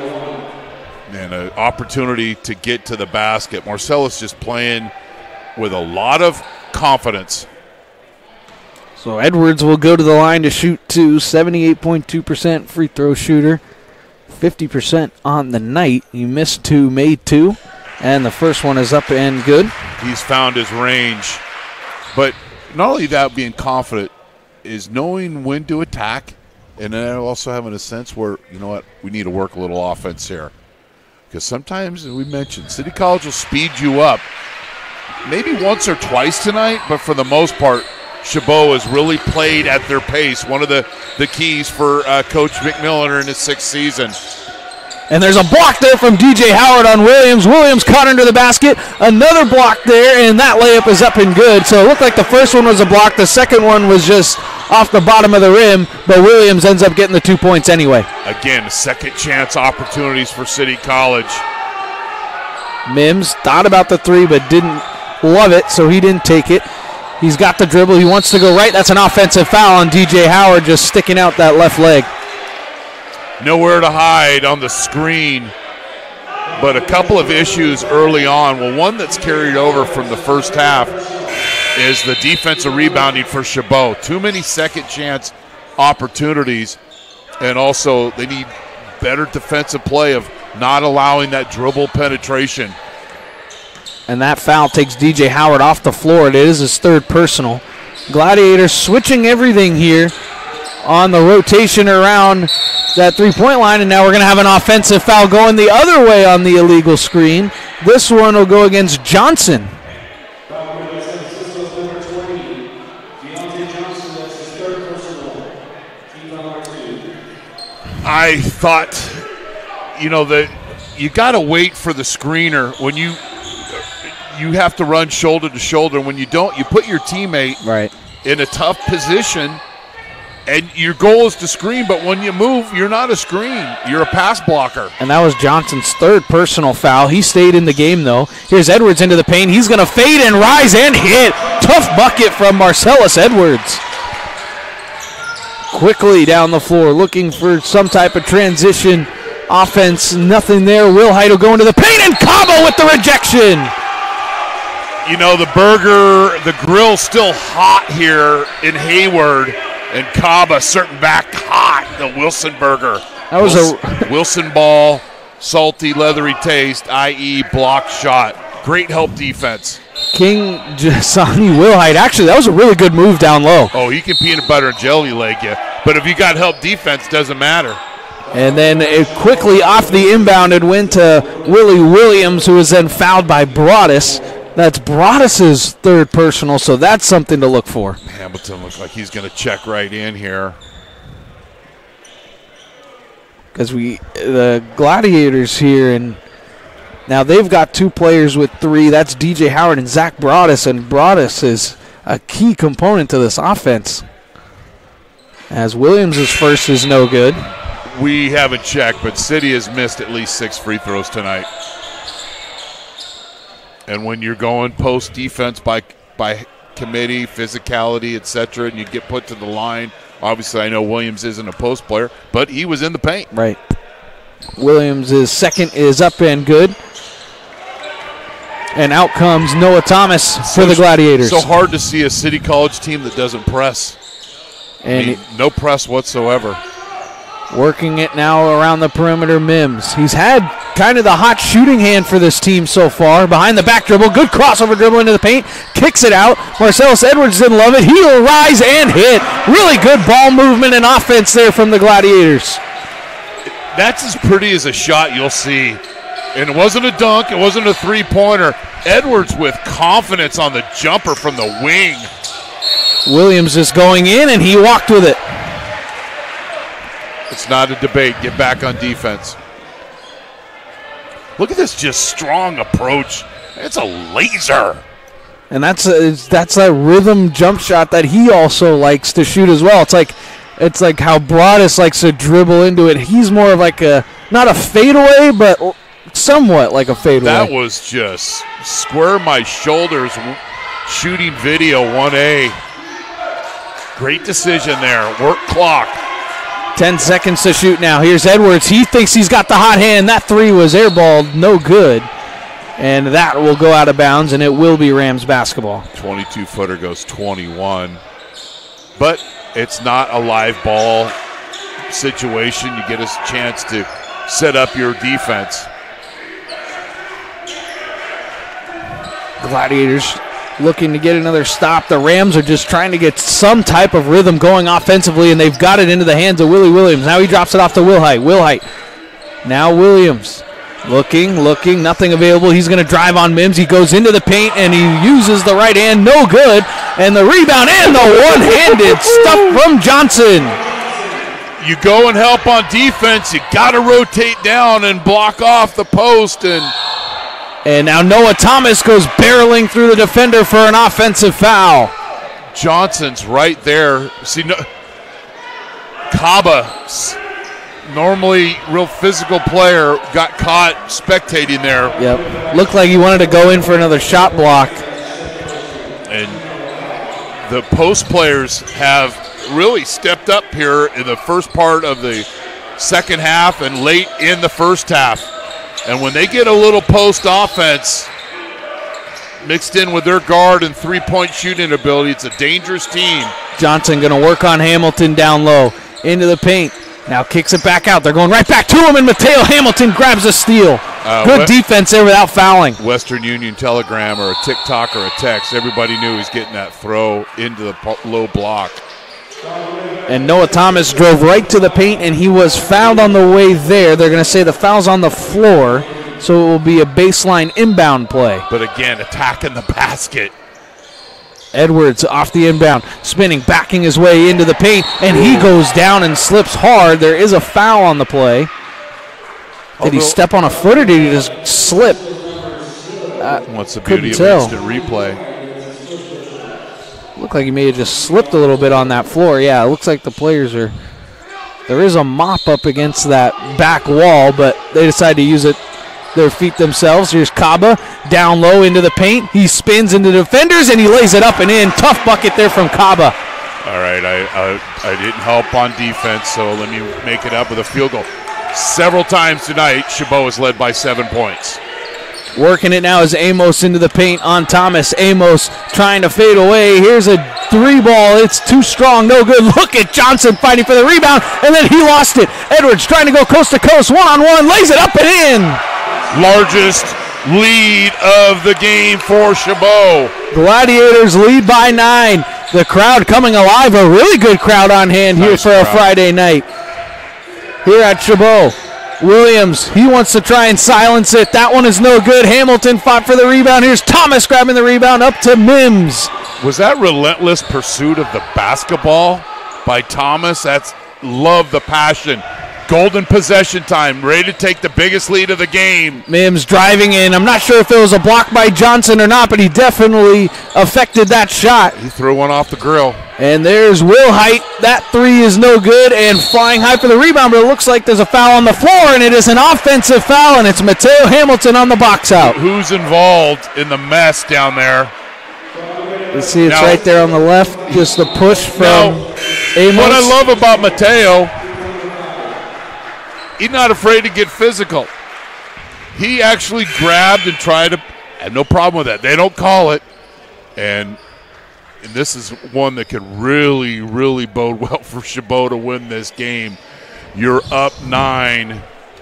And an opportunity to get to the basket. Marcellus just playing with a lot of confidence. So Edwards will go to the line to shoot 78.2% free throw shooter. 50% on the night. He missed 2, made 2. And the first one is up and good. He's found his range. But not only that, being confident, is knowing when to attack, and then also having a sense where, you know what, we need to work a little offense here. Because sometimes, as we mentioned, City College will speed you up maybe once or twice tonight, but for the most part, Chabot has really played at their pace. One of the keys for Coach McMillan in his 6th season. And there's a block there from DJ Howard on Williams. Williams caught under the basket. Another block there, and that layup is up and good. So it looked like the first one was a block. The second one was just off the bottom of the rim, but Williams ends up getting the 2 points anyway. Again, second chance opportunities for City College. Mims thought about the 3 but didn't love it, so he didn't take it. He's got the dribble. He wants to go right. That's an offensive foul on DJ Howard, just sticking out that left leg. Nowhere to hide on the screen, but a couple of issues early on. Well, one that's carried over from the first half is the defensive rebounding for Chabot. Too many second chance opportunities, and also they need better defensive play of not allowing that dribble penetration. And that foul takes DJ Howard off the floor. It is his 3rd personal. Gladiators switching everything here on the rotation around that 3-point line, and now we're going to have an offensive foul going the other way on the illegal screen. This one will go against Johnson. I thought, that you got to wait for the screener when you have to run shoulder to shoulder. When you don't, you put your teammate in a tough position, and your goal is to screen, but when you move, you're not a screen. You're a pass blocker. And that was Johnson's 3rd personal foul. He stayed in the game, though. Here's Edwards into the paint. He's going to fade and rise and hit. Tough bucket from Marcellus Edwards. Quickly down the floor, looking for some type of transition offense. Nothing there. Wilhite will go into the paint, and Cabo with the rejection. The grill's still hot here in Hayward. And Caba certain back hot, the Wilson burger. That was a Wilson ball, salty, leathery taste, i.e. block shot. Great help defense. King Jasani Wilhite. Actually, that was a really good move down low. Oh, he can peanut butter and jelly leg you. But if you got help defense, doesn't matter. And then it quickly off the inbound, it went to Willie Williams, who was then fouled by Broadus. That's Broadus' 3rd personal, so that's something to look for. Hamilton looks like he's going to check right in here. Because the Gladiators here, and now they've got 2 players with 3. That's DJ Howard and Zach Broadus, and Broadus is a key component to this offense. As Williams' first is no good. We haven't checked, but City has missed at least 6 free throws tonight. And when you're going post defense by committee, physicality, etc., and you get put to the line, obviously I know Williams isn't a post player, but he was in the paint. Right. Williams' 2nd is up and good. And out comes Noah Thomas for the Gladiators. So hard to see a City College team that doesn't press. And no press whatsoever. Working it now around the perimeter, Mims. He's had kind of the hot shooting hand for this team so far. Behind the back dribble, good crossover dribble into the paint, kicks it out. Marcellus Edwards didn't love it. He'll rise and hit. Really good ball movement and offense there from the Gladiators. That's as pretty as a shot you'll see. And it wasn't a dunk, it wasn't a 3-pointer. Edwards with confidence on the jumper from the wing. Williams is going in, and he walked with it. It's not a debate. Get back on defense. Look at this just strong approach. It's a laser. And that's a rhythm jump shot that he also likes to shoot as well. It's like how Broadus likes to dribble into it. He's more of like not a fadeaway, but somewhat like a fadeaway. That was just square my shoulders shooting video 1A. Great decision there. Work clock. 10 seconds to shoot now. Here's Edwards. He thinks he's got the hot hand. That 3 was airballed. No good. And that will go out of bounds, and it will be Rams basketball. 22-footer goes 21. But it's not a live ball situation. You get a chance to set up your defense. Gladiators looking to get another stop. The Rams are just trying to get some type of rhythm going offensively, and they've got it into the hands of Willie Williams. Now he drops it off to Wilhite. Wilhite. Now Williams Looking, nothing available. He's going to drive on Mims. He goes into the paint, and he uses the right hand. No good. And the rebound and the one-handed stuff from Johnson. You go and help on defense. You got to rotate down and block off the post. And now Noah Thomas goes barreling through the defender for an offensive foul. Johnson's right there. See, Kaba, normally real physical player, got caught spectating there. Yep. Looked like he wanted to go in for another shot block. And the post players have really stepped up here in the first part of the second half and late in the first half. And when they get a little post offense mixed in with their guard and three-point shooting ability, it's a dangerous team. Johnson going to work on Hamilton down low into the paint. Now kicks it back out. They're going right back to him, and Mateo Hamilton grabs a steal. Good defense there without fouling. Western Union telegram or a TikTok or a text. Everybody knew he was getting that throw into the low block. And Noah Thomas drove right to the paint, and he was fouled on the way there. They're going to say the foul's on the floor, so it will be a baseline inbound play. But again, attacking the basket. Edwards off the inbound, spinning, backing his way into the paint, and he goes down and slips hard. There is a foul on the play. Did he step on a foot, or did he just slip? What's the beauty of instant replay? Looked like he may have just slipped a little bit on that floor. Yeah, it looks like the players are. There is a mop up against that back wall, but they decide to use their feet themselves. Here's Kaba down low into the paint. He spins into the defenders, and he lays it up and in. Tough bucket there from Kaba. All right, I didn't help on defense, so let me make it up with a field goal. Several times tonight, Chabot has led by 7 points. Working it now is Amos into the paint on Thomas. Amos trying to fade away. Here's a three ball. It's too strong. No good. Look at Johnson fighting for the rebound, and then he lost it. Edwards trying to go coast to coast. One-on-one. Lays it up and in. Largest lead of the game for Chabot. Gladiators lead by 9. The crowd coming alive. A really good crowd on hand here for a Friday night. Here at Chabot. Williams, he wants to try and silence it. That one is no good. Hamilton fought for the rebound. Here's Thomas grabbing the rebound up to Mims. Was that relentless pursuit of the basketball by Thomas? Love the passion. Golden possession time, ready to take the biggest lead of the game. Mims driving in. I'm not sure if it was a block by Johnson or not, but he definitely affected that shot. He threw one off the grill. And there's Will Height. That three is no good, and flying high for the rebound, but it looks like there's a foul on the floor, and it is an offensive foul, and it's Mateo Hamilton on the box out. Who's involved in the mess down there? You see it's right there on the left, just the push from Amos. What I love about Mateo, he's not afraid to get physical. He actually grabbed and tried to, I have no problem with that. They don't call it. And this is one that could really, really bode well for Chabot to win this game. You're up 9.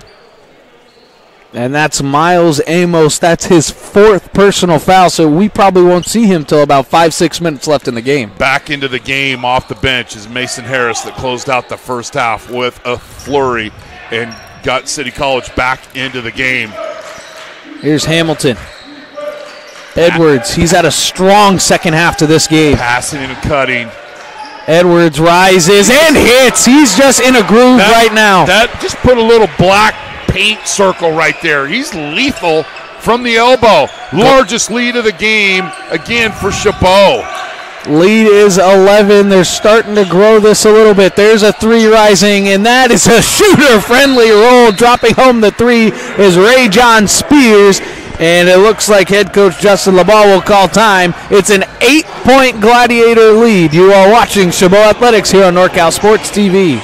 And that's Miles Amos. That's his 4th personal foul, so we probably won't see him till about 5-6 minutes left in the game. Back into the game off the bench is Mason Harris that closed out the first half with a flurry and got City College back into the game. Here's Hamilton. Edwards, he's had a strong second half to this game. Passing and cutting. Edwards rises and hits. He's just in a groove right now. That just put a little black paint circle right there. He's lethal from the elbow. Largest lead of the game, again, for Chabot. Lead is 11. They're starting to grow this a little bit. There's a 3 rising, and that is a shooter-friendly roll. Dropping home the 3 is Ray John Spears, and it looks like head coach Justin LeBall will call time. It's an 8-point Gladiator lead. You are watching Chabot Athletics here on NorCal Sports TV.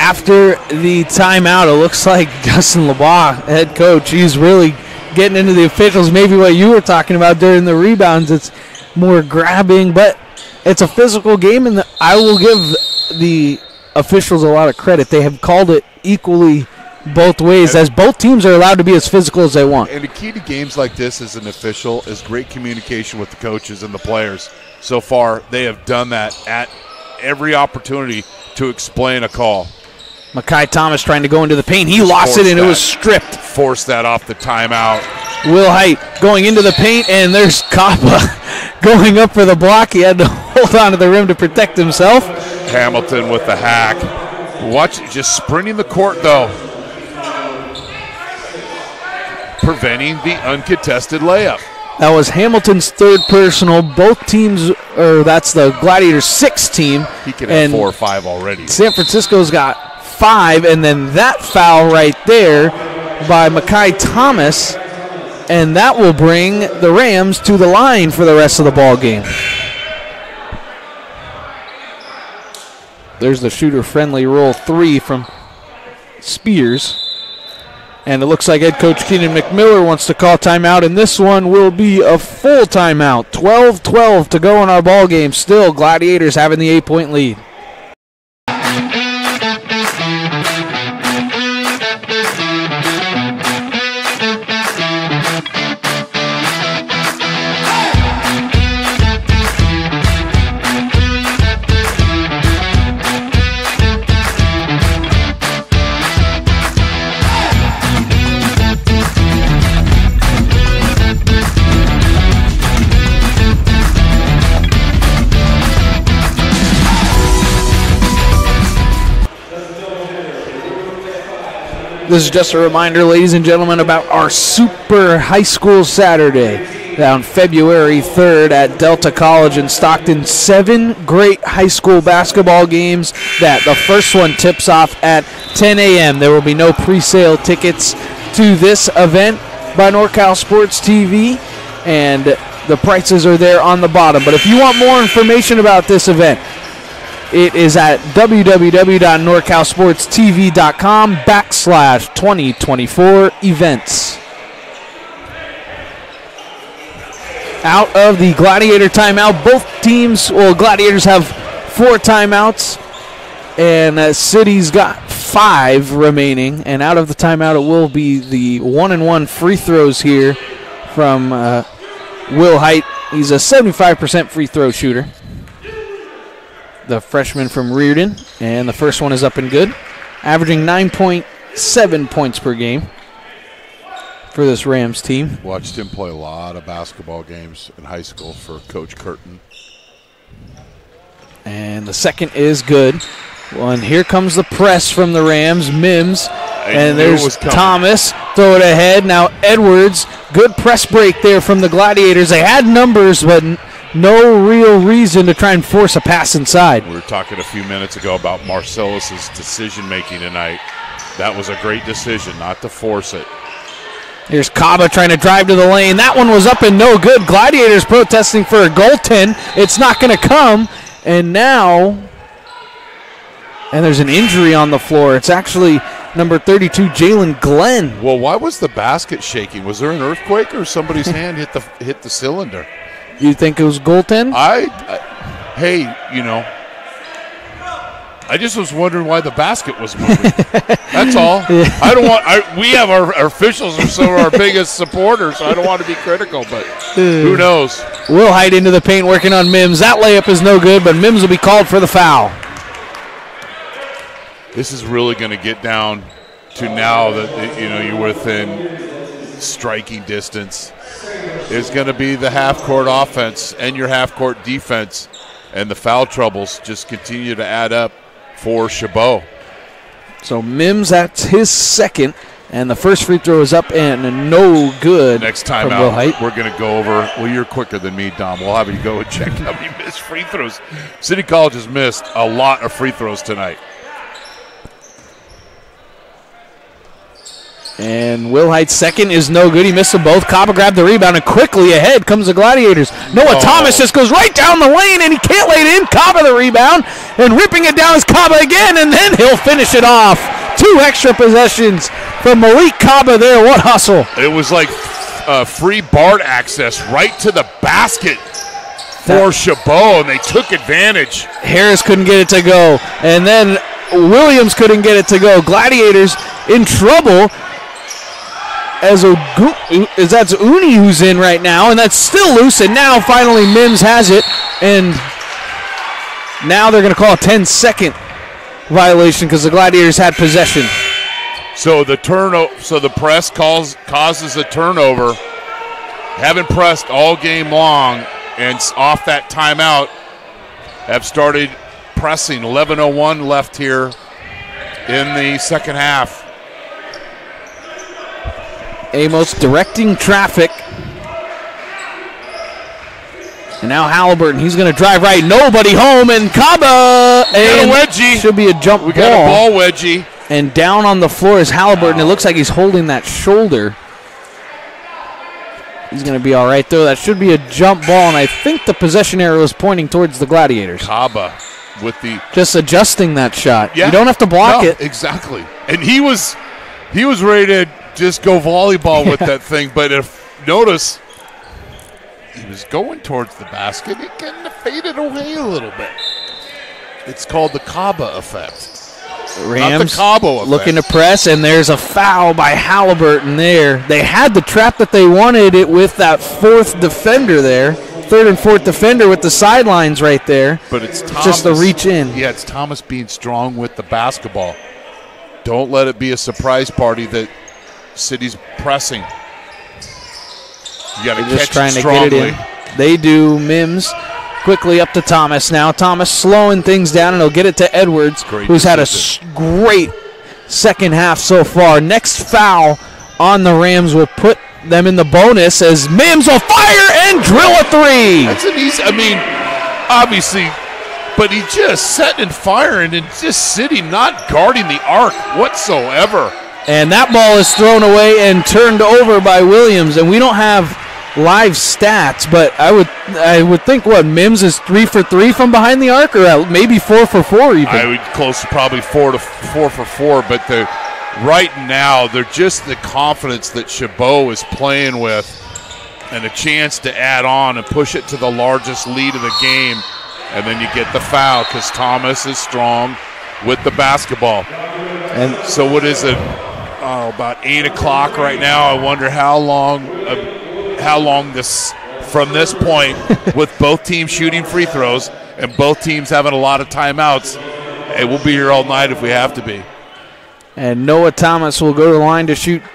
after the timeout, it looks like Justin LeBlanc, head coach, he's really getting into the officials. Maybe what you were talking about during the rebounds, it's more grabbing, but it's a physical game, and I will give the officials a lot of credit. They have called it equally both ways, as both teams are allowed to be as physical as they want. And the key to games like this as an official is great communication with the coaches and the players. So far, they have done that at every opportunity to explain a call. Makai Thomas trying to go into the paint. He lost it, and it was stripped. Forced that off the timeout. Will Height going into the paint, and there's Kappa going up for the block. He had to hold on to the rim to protect himself. Hamilton with the hack. Watch, just sprinting the court, though. Preventing the uncontested layup. That was Hamilton's third personal. Both teams, or that's the Gladiators' sixth team. He can have 4 or 5 already. San Francisco's got 5, and then that foul right there by Makai Thomas, and that will bring the Rams to the line for the rest of the ball game. There's the shooter-friendly roll 3 from Spears. And it looks like head coach Keenan McMiller wants to call timeout, and this one will be a full timeout. 12-12 to go in our ball game. Still, Gladiators having the 8-point lead. This is just a reminder, ladies and gentlemen, about our Super High School Saturday down February 3rd at Delta College in Stockton. 7 great high school basketball games. The first one tips off at 10 a.m. There will be no pre-sale tickets to this event by NorCal Sports TV, and the prices are there on the bottom. But if you want more information about this event, it is at www.norcalsportstv.com/2024 events. Out of the Gladiator timeout, both teams, well, Gladiators have 4 timeouts, and City's got 5 remaining. And out of the timeout, it will be the 1-and-1 free throws here from Will Height. He's a 75% free throw shooter, the freshman from Reardon, and the first one is up and good, averaging 9.7 points per game for this Rams team. Watched him play a lot of basketball games in high school for Coach Curtin. And the second is good. Well, and here comes the press from the Rams. Mims, and there's Thomas, throw it ahead. Now Edwards, good press break there from the Gladiators. They had numbers, but no real reason to try and force a pass inside. We were talking a few minutes ago about Marcellus's decision-making tonight. That was a great decision not to force it. Here's Kaba trying to drive to the lane. That one was up and no good. Gladiators protesting for a goaltend. It's not going to come. And now, and there's an injury on the floor. It's actually number 32, Jalen Glenn. Well, why was the basket shaking? Was there an earthquake or somebody's hand hit the cylinder? You think it was goaltend? Hey, you know, I just was wondering why the basket was moving. That's all. Yeah. We have our officials are some of our biggest supporters, so I don't want to be critical, but who knows? Will Height into the paint working on Mims. That layup is no good, but Mims will be called for the foul. This is really going to get down to now that, you know, you're within striking distance. Is going to be the half-court offense and your half-court defense, and the foul troubles just continue to add up for Chabot. So Mims, that's his second, and the first free throw is up and no good. Next time out, we're going to go over. Well, you're quicker than me, Dom. We'll have you go and check how many missed free throws. City College has missed a lot of free throws tonight. And Wilhite's second is no good. He missed them both. Kaba grabbed the rebound, and quickly ahead comes the Gladiators. Noah Thomas just goes right down the lane, and he can't lay it in. Kaba the rebound, and ripping it down is Kaba again, and then he'll finish it off. 2 extra possessions from Malik Kaba there. What hustle. It was like free BART access right to the basket for Chabot, and they took advantage. Harris couldn't get it to go, and then Williams couldn't get it to go. Gladiators in trouble. As that's Uni who's in right now, and that's still loose, and now finally Mims has it, and now they're going to call a 10-second violation because the Gladiators had possession. So the press causes a turnover. Haven't pressed all game long, and off that timeout have started pressing. 11:01 left here in the second half. Amos directing traffic. And now Halliburton, he's going to drive right. Nobody home, and Kaba. And a wedgie. Should be a jump ball. We got a ball wedgie. And down on the floor is Halliburton. It looks like he's holding that shoulder. He's going to be all right, though. That should be a jump ball, and I think the possession arrow is pointing towards the Gladiators. Kaba with the... Just adjusting that shot. Yeah. You don't have to block it. Exactly. And he was ready to just go volleyball with that thing, but notice he was going towards the basket. It kind of faded away a little bit. It's called the Kaba effect. Rams not the Cabo effect. Looking to press, and there's a foul by Halliburton there. They had the trap that they wanted it with that third and fourth defender with the sidelines right there. But it's Thomas. Just the reach in. Yeah, it's Thomas being strong with the basketball. Don't let it be a surprise party that City's pressing. You got to catch it strongly. Get it in. They do. Mims quickly up to Thomas now. Thomas slowing things down, and he'll get it to Edwards, who's had a great second half so far. Next foul on the Rams will put them in the bonus as Mims will fire and drill a three. That's an easy, obviously, but he just setting and firing and just sitting, not guarding the arc whatsoever. And that ball is thrown away and turned over by Williams. And we don't have live stats, but I would think Mims is 3 for 3 from behind the arc, or maybe 4 for 4 even. I would close to probably 4 for 4, but right now they're just the confidence that Chabot is playing with, and a chance to add on and push it to the largest lead of the game, and then you get the foul because Thomas is strong with the basketball. And so what is it? About 8 o'clock right now. I wonder how long this from this point with both teams shooting free throws and both teams having a lot of timeouts. Hey, we'll be here all night if we have to be. And Noah Thomas will go to the line to shoot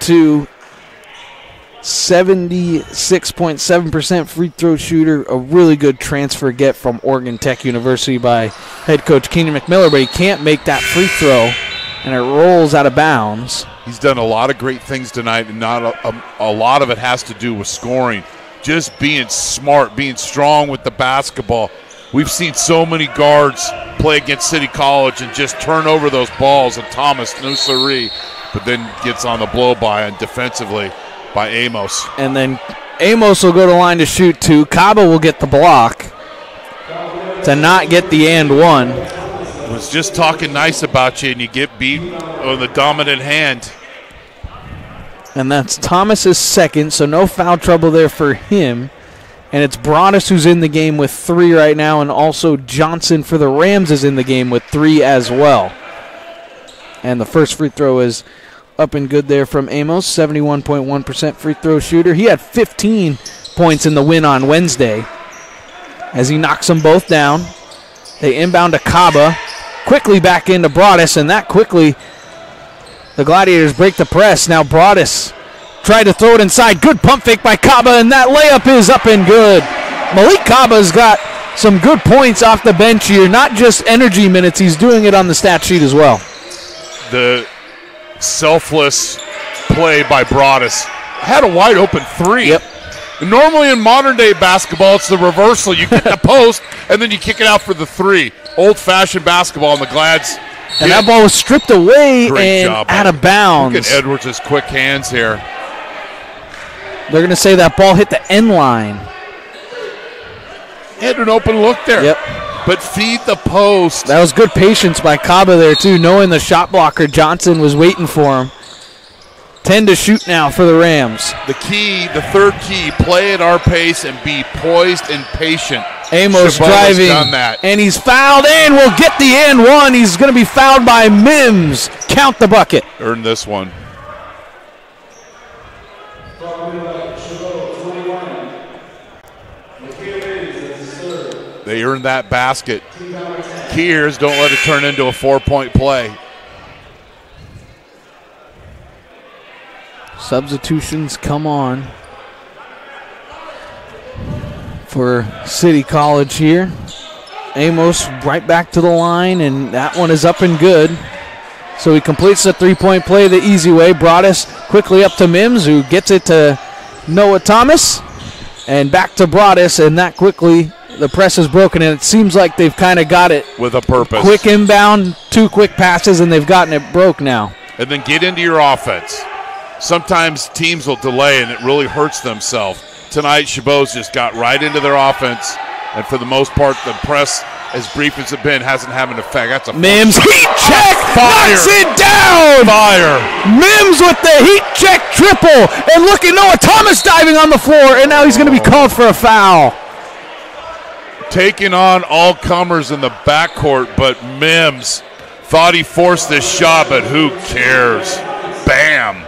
76.7% free throw shooter. A really good transfer get from Oregon Tech University by head coach Keenan McMiller, but he can't make that free throw, and it rolls out of bounds. He's done a lot of great things tonight, and not a lot of it has to do with scoring. Just being smart, being strong with the basketball. We've seen so many guards play against City College and just turn over those balls, and Thomas, no siree, but then gets on the blow-by and defensively by Amos. And then Amos will go to the line to shoot 2. Kaba will get the block to not get the and one. Was just talking nice about you, and you get beat on the dominant hand. And that's Thomas's second, so no foul trouble there for him. And it's Broadus who's in the game with 3 right now, and also Johnson for the Rams is in the game with 3 as well. And the first free throw is up and good there from Amos, 71.1% free throw shooter. He had 15 points in the win on Wednesday as he knocks them both down. They inbound to Kaba, quickly back into Broadus, and that quickly the Gladiators break the press. Now Broadus tried to throw it inside. Good pump fake by Kaba, and that layup is up and good. Malik Kaba's got some good points off the bench here, not just energy minutes. He's doing it on the stat sheet as well. The selfless play by Broadus had a wide open 3. Yep. Normally in modern day basketball, it's the reversal. You get the post, and then you kick it out for the 3. Old-fashioned basketball, and the Glads And that ball was stripped away and out of bounds. Look at Edwards' quick hands here. They're going to say that ball hit the end line. He had an open look there. Yep. But feed the post. That was good patience by Kaba there, too, knowing the shot blocker Johnson was waiting for him. 10 to shoot now for the Rams. The third key, play at our pace and be poised and patient. Amos driving, done that. And he's fouled in. We'll get the and one. He's going to be fouled by Mims. Count the bucket. Earned this one. They earned that basket. Key here is don't let it turn into a 4-point play. Substitutions come on for City College here. Amos right back to the line, and that one is up and good. So he completes the three-point play the easy way. Broadus quickly up to Mims, who gets it to Noah Thomas, and back to Broadus, and that quickly the press is broken, and it seems like they've kind of got it with a purpose. Quick inbound, 2 quick passes, and they've gotten it broke now. And then get into your offense. Sometimes teams will delay, and it really hurts themselves. Tonight, Chabot's just got right into their offense, and for the most part, the press, as brief as it's been, hasn't had an effect. That's a Mims heat check, fire. Knocks it down. Fire. Mims with the heat check triple, and look at Noah Thomas diving on the floor, and now he's going to be called for a foul. Taking on all comers in the backcourt, but Mims thought he forced this shot, but who cares? Bam.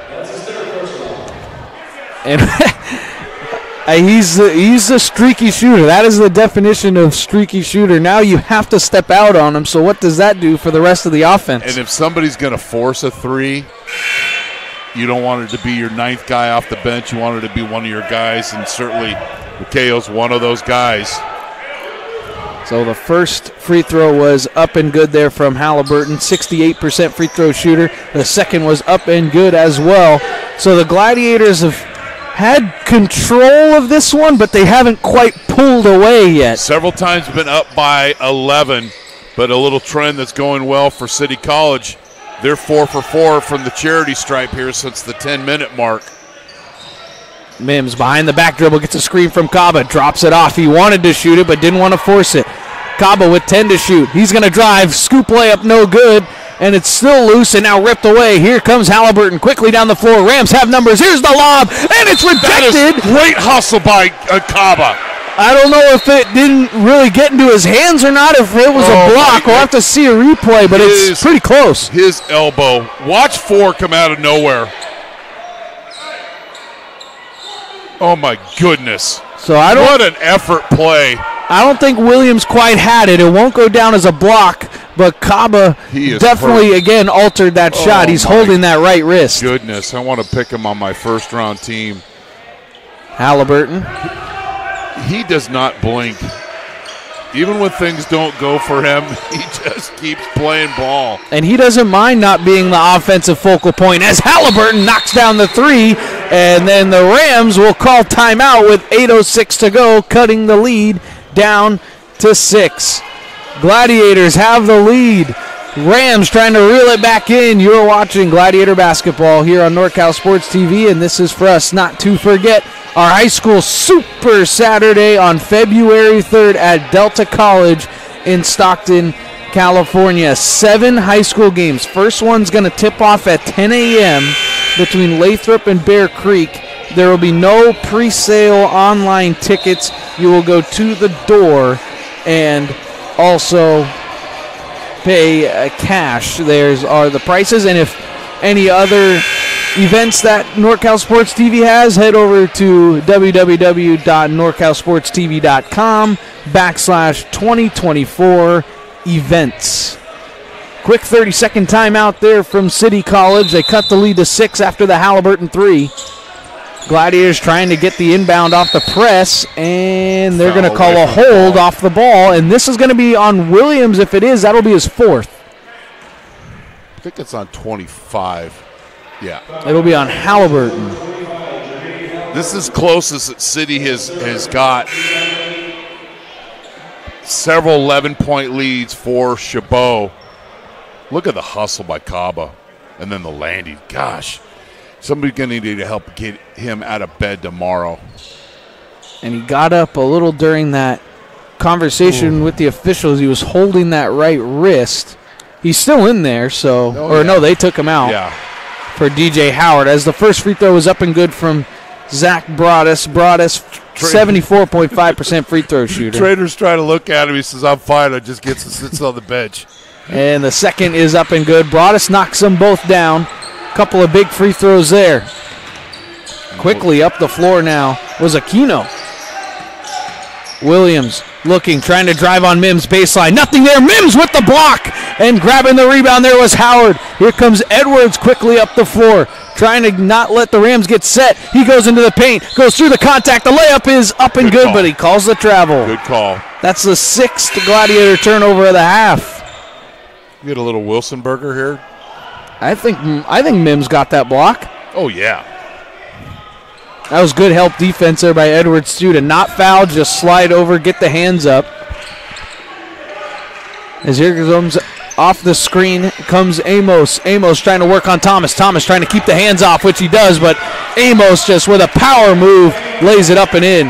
And he's a streaky shooter. That is the definition of streaky shooter. Now you have to step out on him, so what does that do for the rest of the offense? And if somebody's going to force a three, you don't want it to be your ninth guy off the bench. You want it to be one of your guys, and certainly Mikayo's one of those guys. So the first free throw was up and good there from Halliburton, 68% free throw shooter. The second was up and good as well. So the Gladiators have had control of this one, but they haven't quite pulled away yet. Several times been up by 11, but a little trend that's going well for City College. They're 4 for 4 from the charity stripe here since the 10-minute mark. Mims behind the back dribble, gets a screen from Kaba, drops it off. He wanted to shoot it, but didn't want to force it. Kaba with 10 to shoot. He's going to drive, scoop layup, no good, and it's still loose and now ripped away. Here comes Halliburton quickly down the floor. Rams have numbers. Here's the lob, and it's rejected. That is great hustle by Kaba. I don't know if it didn't really get into his hands or not, if it was a block. We'll have to see a replay, but it's pretty close. His elbow. Watch 4 come out of nowhere. Oh, my goodness. What an effort play. I don't think Williams quite had it. It won't go down as a block, but Kaba definitely, again, altered that shot. He's holding that right wrist. Goodness, I want to pick him on my first-round team. Halliburton. He does not blink. Even when things don't go for him, he just keeps playing ball. And he doesn't mind not being the offensive focal point as Halliburton knocks down the three, and then the Rams will call timeout with 8:06 to go, cutting the lead down to 6. Gladiators have the lead. Rams trying to reel it back in. You're watching Gladiator basketball here on NorCal Sports TV, and this is for us not to forget our high school Super Saturday on February 3rd at Delta College in Stockton, California. 7 high school games. First one's going to tip off at 10 a.m. between Lathrop and Bear Creek. There will be no pre-sale online tickets. You will go to the door and also pay cash. There's are the prices, and if any other events that NorCal Sports TV has, head over to www.norcalsportstv.com/2024 events. Quick 30-second timeout there from City College. They cut the lead to 6 after the Halliburton 3. Gladiators trying to get the inbound off the press, and they're going to call a hold off the ball, and this is going to be on Williams. If it is, that'll be his 4th. I think it's on 25. Yeah. It'll be on Halliburton. This is closest that City has got. Several 11-point leads for Chabot. Look at the hustle by Kaba, and then the landing. Gosh, somebody's going to need to help get him out of bed tomorrow. And he got up a little during that conversation with the officials. He was holding that right wrist. He's still in there, so no, they took him out for DJ Howard as the first free throw was up and good from Zach Broadus. Broadus, 74.5% free throw shooter. Trader's trying to look at him. He says, I'm fine. I just gets and sits on the bench. And the second is up and good. Broadus knocks them both down. Couple of big free throws there. Quickly up the floor now was Aquino. Williams looking, trying to drive on Mims baseline. Nothing there. Mims with the block and grabbing the rebound. There was Howard. Here comes Edwards quickly up the floor, trying to not let the Rams get set. He goes into the paint, goes through the contact. The layup is up and good, but he calls the travel. Good call. That's the 6th Gladiator turnover of the half. You get a little Wilsonberger here. I think Mims got that block. Oh, yeah. That was good help defense there by Edwards, too, to not foul, just slide over, get the hands up. As here comes off the screen comes Amos. Amos trying to work on Thomas. Thomas trying to keep the hands off, which he does, but Amos just with a power move lays it up and in.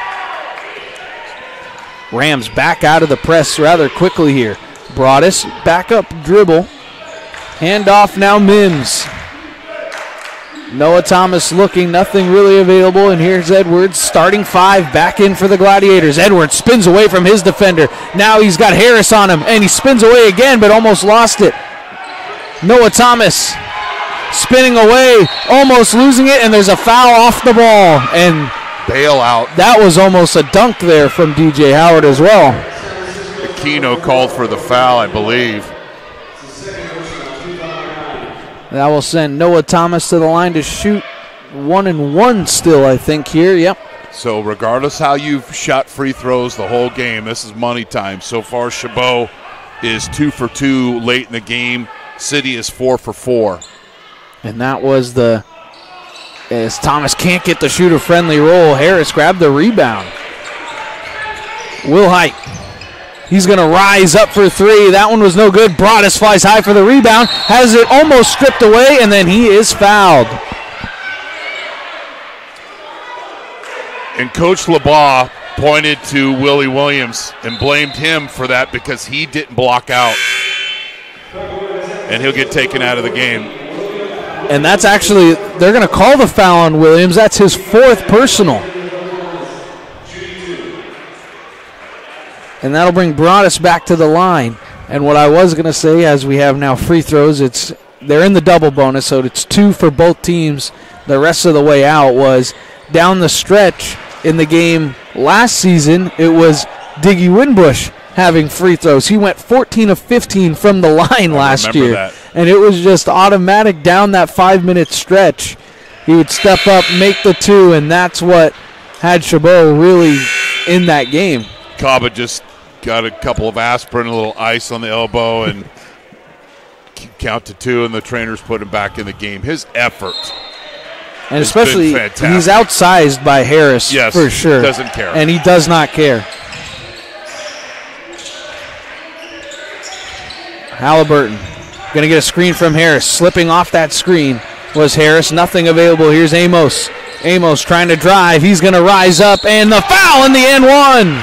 Rams back out of the press rather quickly here. Broadus, back up dribble. Handoff now Mims. Noah Thomas looking, nothing really available, and here's Edwards, starting 5, back in for the Gladiators. Edwards spins away from his defender. Now he's got Harris on him, and he spins away again, but almost lost it. Noah Thomas spinning away, almost losing it, and there's a foul off the ball. And bailout. That was almost a dunk there from DJ Howard as well. Aquino called for the foul, I believe. That will send Noah Thomas to the line to shoot 1-1 still, I think, here. Yep. So regardless how you've shot free throws the whole game, this is money time. So far, Chabot is 2 for 2 late in the game. City is 4 for 4. And that was as Thomas can't get the shooter-friendly roll, Harris grabbed the rebound. Will Height. He's going to rise up for 3. That one was no good. Broadus flies high for the rebound. Has it almost stripped away, and then he is fouled. And Coach LeBlanc pointed to Willie Williams and blamed him for that because he didn't block out. And he'll get taken out of the game. And that's actually, they're going to call the foul on Williams. That's his 4th personal. And that'll bring Broadus back to the line. And what I was going to say, as we have now free throws, they're in the double bonus, so it's 2 for both teams. The rest of the way out was down the stretch in the game last season. It was Diggy Winbush having free throws. He went 14 of 15 from the line last year. That. And it was just automatic down that 5-minute stretch. He would step up, make the 2, and that's what had Chabot really in that game. Kaba just got a couple of aspirin, a little ice on the elbow, and count to 2, and the trainers put him back in the game. His effort, and especially he's outsized by Harris, yes, for sure. Doesn't care, and he does not care. Halliburton going to get a screen from Harris. Slipping off that screen was Harris. Nothing available. Here's Amos. Amos trying to drive. He's going to rise up, and the foul in the end one.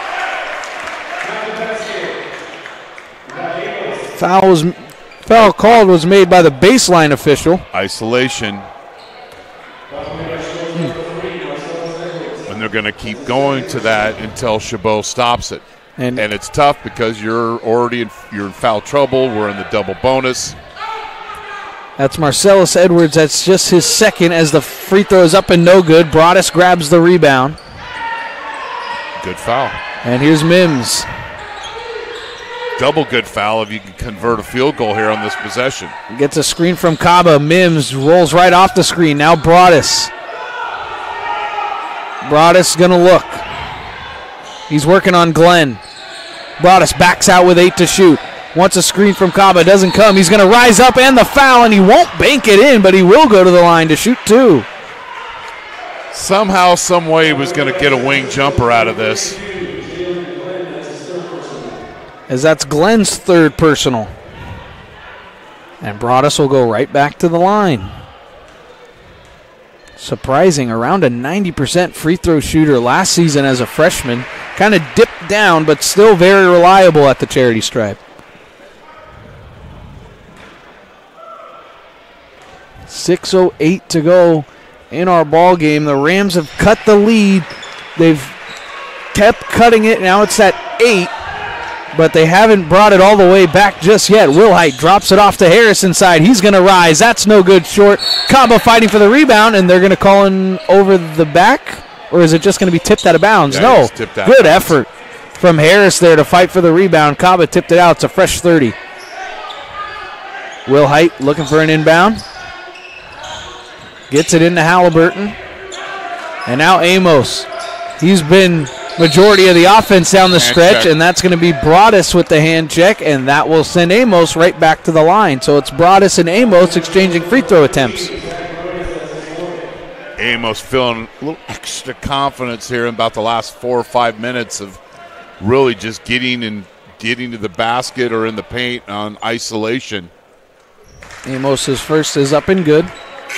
Foul called was made by the baseline official. Isolation. And they're going to keep going to that until Chabot stops it. And it's tough because you're in foul trouble. We're in the double bonus. That's Marcellus Edwards. That's just his 2nd as the free throw is up and no good. Broadus grabs the rebound. Good foul. And here's Mims. Double good foul if you can convert a field goal here on this possession. Gets a screen from Kaba. Mims rolls right off the screen. Now Broadus. Broadus going to look. He's working on Glenn. Broadus backs out with 8 to shoot. Wants a screen from Kaba. Doesn't come. He's going to rise up and the foul, and he won't bank it in, but he will go to the line to shoot 2. Somehow, some way he was going to get a wing jumper out of this. As that's Glenn's 3rd personal. And Broadus will go right back to the line. Surprising, around a 90% free throw shooter last season as a freshman. Kind of dipped down, but still very reliable at the charity stripe. 6:08 to go in our ball game. The Rams have cut the lead. They've kept cutting it. Now it's at 8, but they haven't brought it all the way back just yet. Wilhite drops it off to Harris inside. He's going to rise. That's no good short. Kaba fighting for the rebound, and they're going to call in over the back, or is it just going to be tipped out of bounds? Yeah, no. Good bounds. effort from Harris there to fight for the rebound. Kaba tipped it out. It's a fresh 30. Wilhite looking for an inbound. Gets it into Halliburton. And now Amos. He's been majority of the offense down the stretch, and that's going to be Broadus with the hand check, and that will send Amos right back to the line. So it's Broadus and Amos exchanging free throw attempts. Amos feeling a little extra confidence here in about the last 4 or 5 minutes of really just getting to the basket or in the paint on isolation. Amos's first is up and good.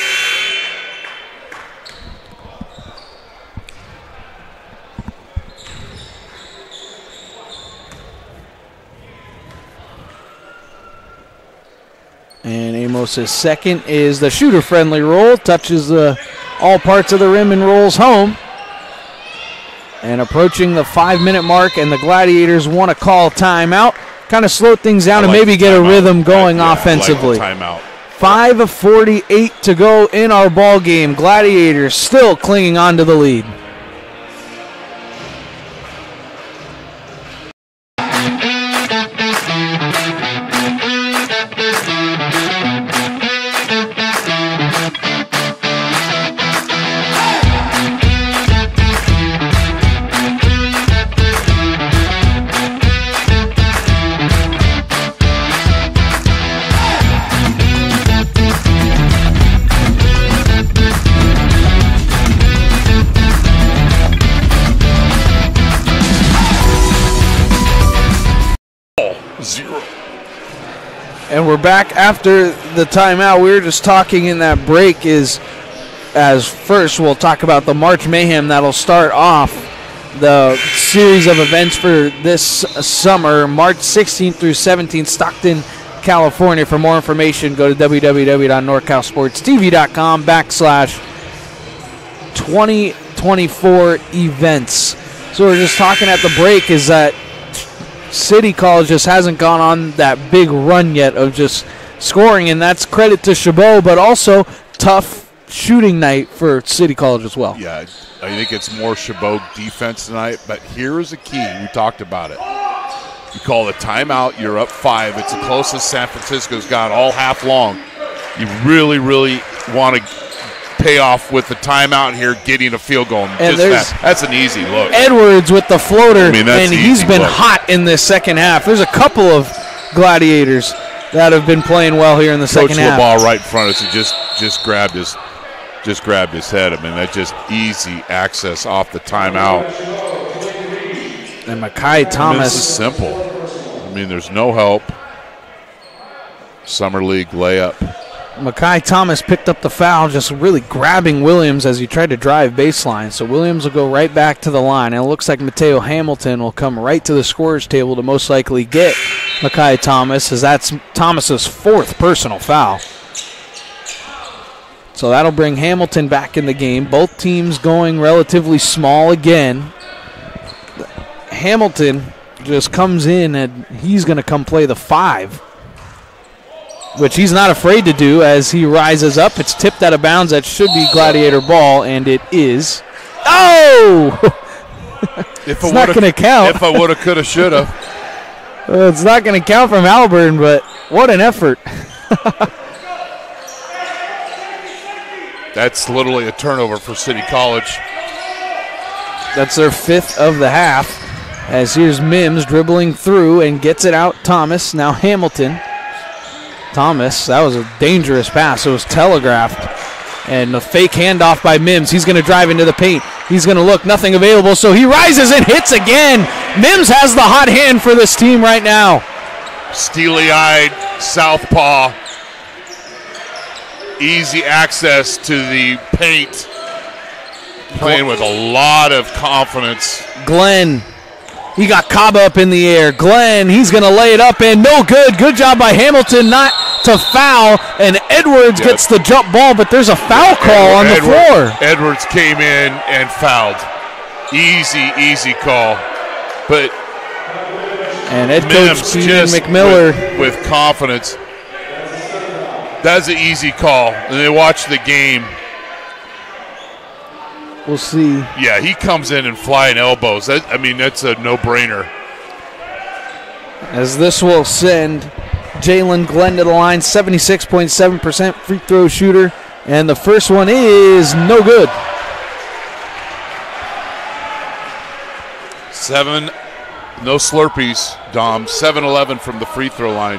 And Amos's second is the shooter-friendly roll. Touches all parts of the rim and rolls home. And approaching the 5-minute mark, and the Gladiators want to call timeout. Kind of slow things down and maybe get a rhythm going offensively. Timeout. 5:48 to go in our ball game. Gladiators still clinging on to the lead. And we're back after the timeout. We were just talking in that break as first we'll talk about the March Mayhem that'll start off the series of events for this summer, March 16th through 17th, Stockton, California. For more information, go to www.norcalsportstv.com/2024 events. So we're just talking at the break is that City College just hasn't gone on that big run yet of just scoring, and that's credit to Chabot, but also tough shooting night for City College as well. Yeah, I think it's more Chabot defense tonight, but here's a key. We talked about it. You call the timeout, you're up 5. It's the closest San Francisco's got all half long. You really, really want to pay off with the timeout here, getting a field goal. And that's an easy look. Edwards with the floater, and he's been hot in this second half. There's a couple of Gladiators that have been playing well here in the second half. Coach LaBall right in front of us, just grabbed his head. I mean, that's just easy access off the timeout. And Makai Thomas. This is simple. I mean, there's no help. Summer League layup. Makai Thomas picked up the foul, just really grabbing Williams as he tried to drive baseline. So Williams will go right back to the line. And it looks like Mateo Hamilton will come right to the scorer's table to most likely get Makai Thomas, as that's Thomas's 4th personal foul. So that'll bring Hamilton back in the game. Both teams going relatively small again. Hamilton just comes in, and he's going to come play the 5. Which he's not afraid to do as he rises up. It's tipped out of bounds. That should be Gladiator ball, and it is. Oh! It's not going to count. If I would have, could have, should have. It's not going to count from Halliburton, but what an effort. That's literally a turnover for City College. That's their 5th of the half. As here's Mims dribbling through and gets it out. Thomas, now Hamilton. Thomas, that was a dangerous pass. It was telegraphed. And a fake handoff by Mims. He's going to drive into the paint. He's going to look, nothing available, so he rises and hits again. Mims has the hot hand for this team right now. Steely-eyed southpaw easy access to the paint. Playing with a lot of confidence. Glenn, he got Kaba up in the air. Glenn, he's going to lay it up and no good. Good job by Hamilton not to foul. And Edwards gets the jump ball, but there's a foul call on the floor. Edwards came in and fouled. Easy call. But and head coach Keenan McMiller with confidence. That's an easy call. And they watch the game. We'll see. Yeah, he comes in and flying elbows. That's a no-brainer. As this will send Jalen Glenn to the line, 76.7% free throw shooter. And the first one is no good. 7, no Slurpees, Dom. 7-11 from the free throw line.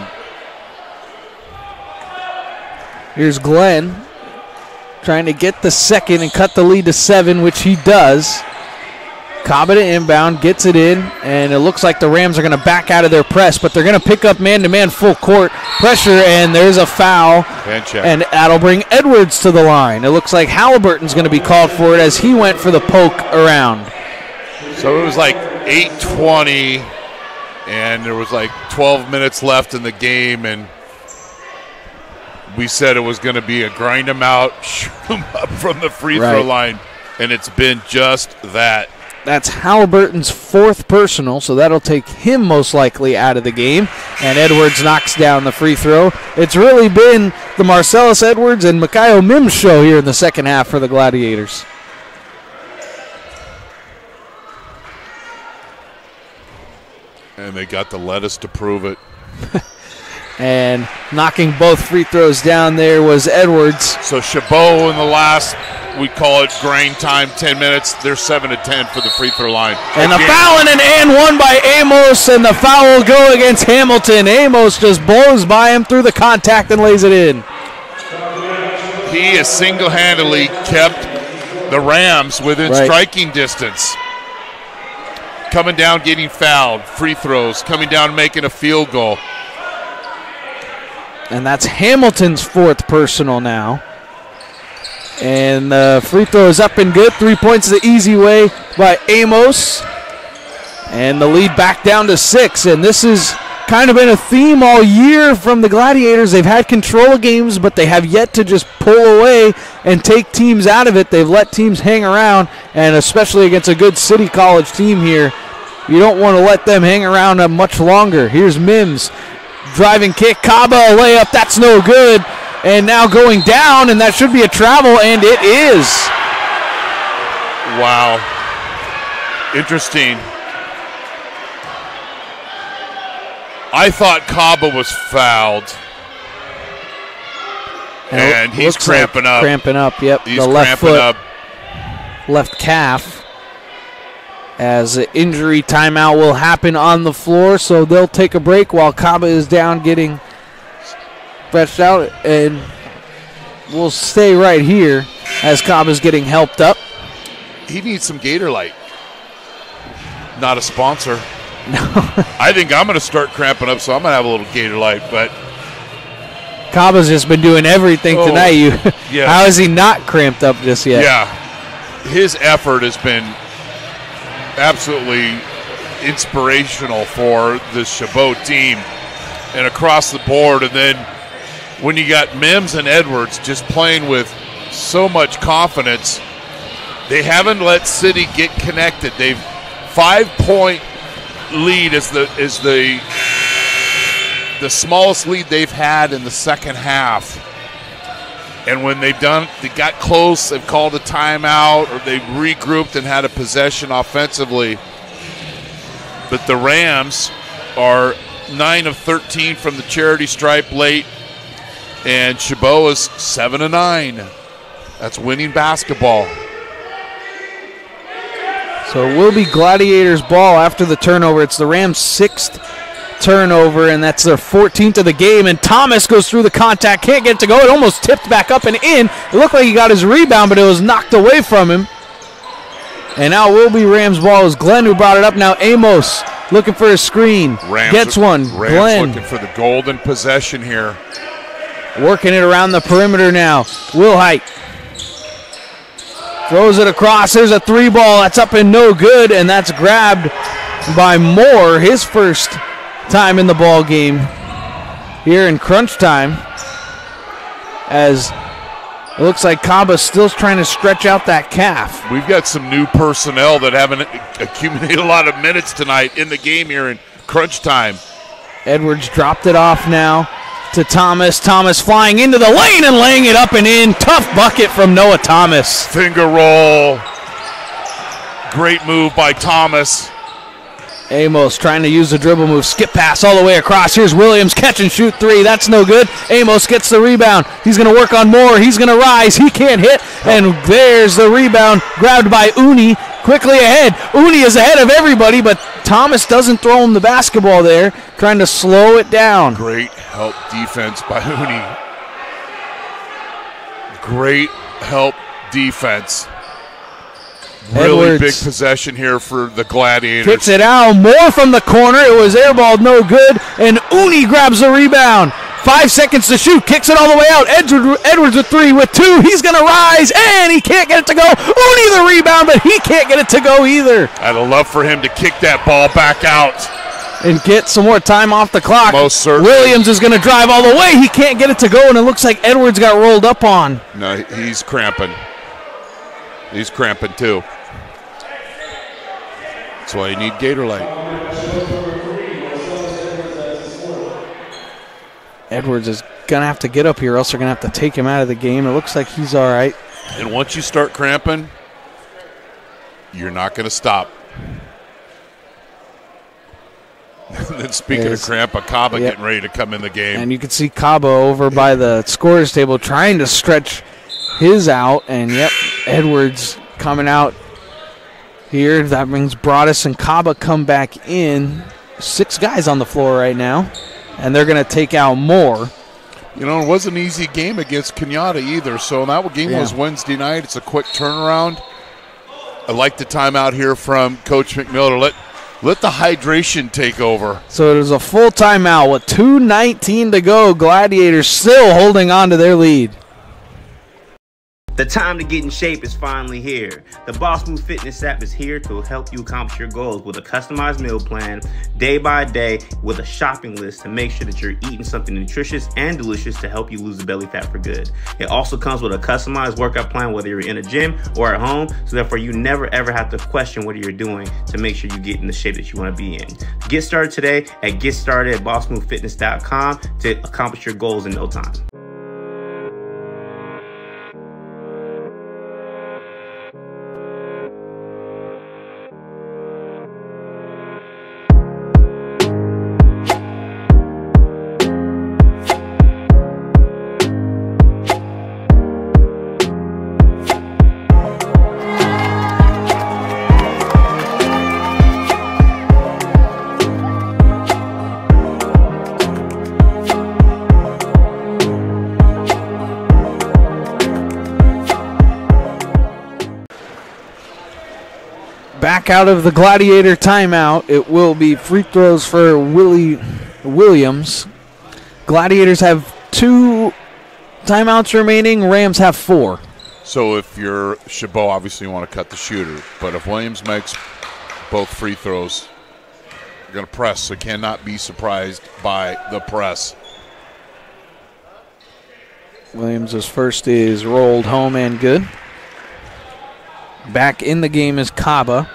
Here's Glenn trying to get the second and cut the lead to 7, which he does. Kaba to inbound, gets it in, and it looks like the Rams are going to back out of their press, but they're going to pick up man-to-man full court pressure, and there's a foul. And that'll bring Edwards to the line. It looks like Halliburton's going to be called for it as he went for the poke around. So it was like 8:20, and there was like 12 minutes left in the game, and we said it was going to be a grind them out, shoot them up from the free throw line, and it's been just that. That's Halliburton's 4th personal, so that'll take him most likely out of the game. And Edwards knocks down the free throw. It's really been the Marcellus Edwards and Mikayo Mims show here in the second half for the Gladiators. And they got the lettuce to prove it. And knocking both free throws down there was Edwards. So Chabot in the last, we call it grind time, 10 minutes. They're 7 of 10 for the free throw line. And a foul and one by Amos, and the foul will go against Hamilton. Amos just blows by him through the contact and lays it in. He has single-handedly kept the Rams within striking distance. Coming down, getting fouled, free throws, coming down, making a field goal. And that's Hamilton's 4th personal now. And the free throw is up and good. 3 points the easy way by Amos. And the lead back down to 6. And this has kind of been a theme all year from the Gladiators. They've had control of games, but they have yet to just pull away and take teams out of it. They've let teams hang around, and especially against a good City College team here, you don't want to let them hang around much longer. Here's Mims. Driving kick, Kaba, a layup, that's no good. And now going down, and that should be a travel, and it is. Wow. Interesting. I thought Kaba was fouled. And he's cramping up. Cramping up, yep. He's the left cramping foot, up. Left calf. As an injury timeout will happen on the floor, so they'll take a break while Kaba is down getting stretched out, and we'll stay right here as Kaba's getting helped up. He needs some Gator Light. Not a sponsor. No. I think I'm going to start cramping up, so I'm going to have a little Gator Light, but Kaba's just been doing everything tonight. Yes. How is he not cramped up just yet? Yeah. His effort has been absolutely inspirational for the Chabot team and across the board. And then when you got Mims and Edwards just playing with so much confidence, they haven't let City get connected. They've 5-point lead is the smallest lead they've had in the second half. And when they got close, they've called a timeout or they've regrouped and had a possession offensively. But the Rams are 9 of 13 from the charity stripe late, and Chabot is 7 of 9. That's winning basketball. So it will be Gladiators ball after the turnover. It's the Rams' 6th turnover, and that's their 14th of the game. And Thomas goes through the contact, can't get it to go. It almost tipped back up and in. It looked like he got his rebound, but it was knocked away from him. And now it will be Rams ball. It was Glenn who brought it up. Now Amos looking for a screen. Gets one. Rams Glenn looking for the golden possession here. working it around the perimeter now. Wilhite throws it across. There's a 3-ball. That's up and no good, and that's grabbed by Moore, his first time in the ball game here in crunch time, as it looks like Kaba's still trying to stretch out that calf. We've got some new personnel that haven't accumulated a lot of minutes tonight in the game here in crunch time. Edwards dropped it off now to Thomas. Thomas flying into the lane and laying it up and in. Tough bucket from Noah Thomas. Finger roll. Great move by Thomas. Amos trying to use the dribble move. Skip pass all the way across. Here's Williams. Catch and shoot 3. That's no good. Amos gets the rebound. He's going to work on Moore. He's going to rise. He can't hit. And there's the rebound grabbed by Uni. Quickly ahead. Uni is ahead of everybody, but Thomas doesn't throw him the basketball there, trying to slow it down. Great help defense by Uni. Great help defense. Really Edwards. big possession here for the Gladiators. Kicks it out. Moore from the corner. It was airballed, no good. And Uni grabs the rebound. 5 seconds to shoot. Kicks it all the way out. Edwards with 3 with 2. He's going to rise, and he can't get it to go. Uni the rebound, but he can't get it to go either. I'd love for him to kick that ball back out. And get some more time off the clock. Most certainly. Williams is going to drive all the way. He can't get it to go, and it looks like Edwards got rolled up on. No, he's cramping. He's cramping too. That's why you need Gator Light. Edwards is going to have to get up here, else they're going to have to take him out of the game. It looks like he's all right. And once you start cramping, you're not going to stop. And then speaking of cramp, Kaba getting ready to come in the game. And you can see Kaba over by the scorer's table trying to stretch his out. And, yep, Edwards coming out here. That brings Broadus and Kaba come back in. 6 guys on the floor right now. And they're going to take out Moore. You know, it wasn't an easy game against Kenyatta either. So that game was Wednesday night. It's a quick turnaround. I like the timeout here from Coach McMillan. Let the hydration take over. So it was a full timeout with 2:19 to go. Gladiators still holding on to their lead. The time to get in shape is finally here. The Boss Move Fitness app is here to help you accomplish your goals with a customized meal plan, day by day, with a shopping list to make sure that you're eating something nutritious and delicious to help you lose the belly fat for good. It also comes with a customized workout plan, whether you're in a gym or at home, so therefore you never ever have to question what you're doing to make sure you get in the shape that you want to be in. Get started today at GetStartedAtBossMoveFitness.com to accomplish your goals in no time. Back out of the Gladiator timeout, it will be free throws for Willie Williams. Gladiators have 2 timeouts remaining. Rams have 4. So if you're Chabot, obviously you want to cut the shooter. But if Williams makes both free throws, you're going to press. So cannot be surprised by the press. Williams' first is rolled home and good. Back in the game is Kaba.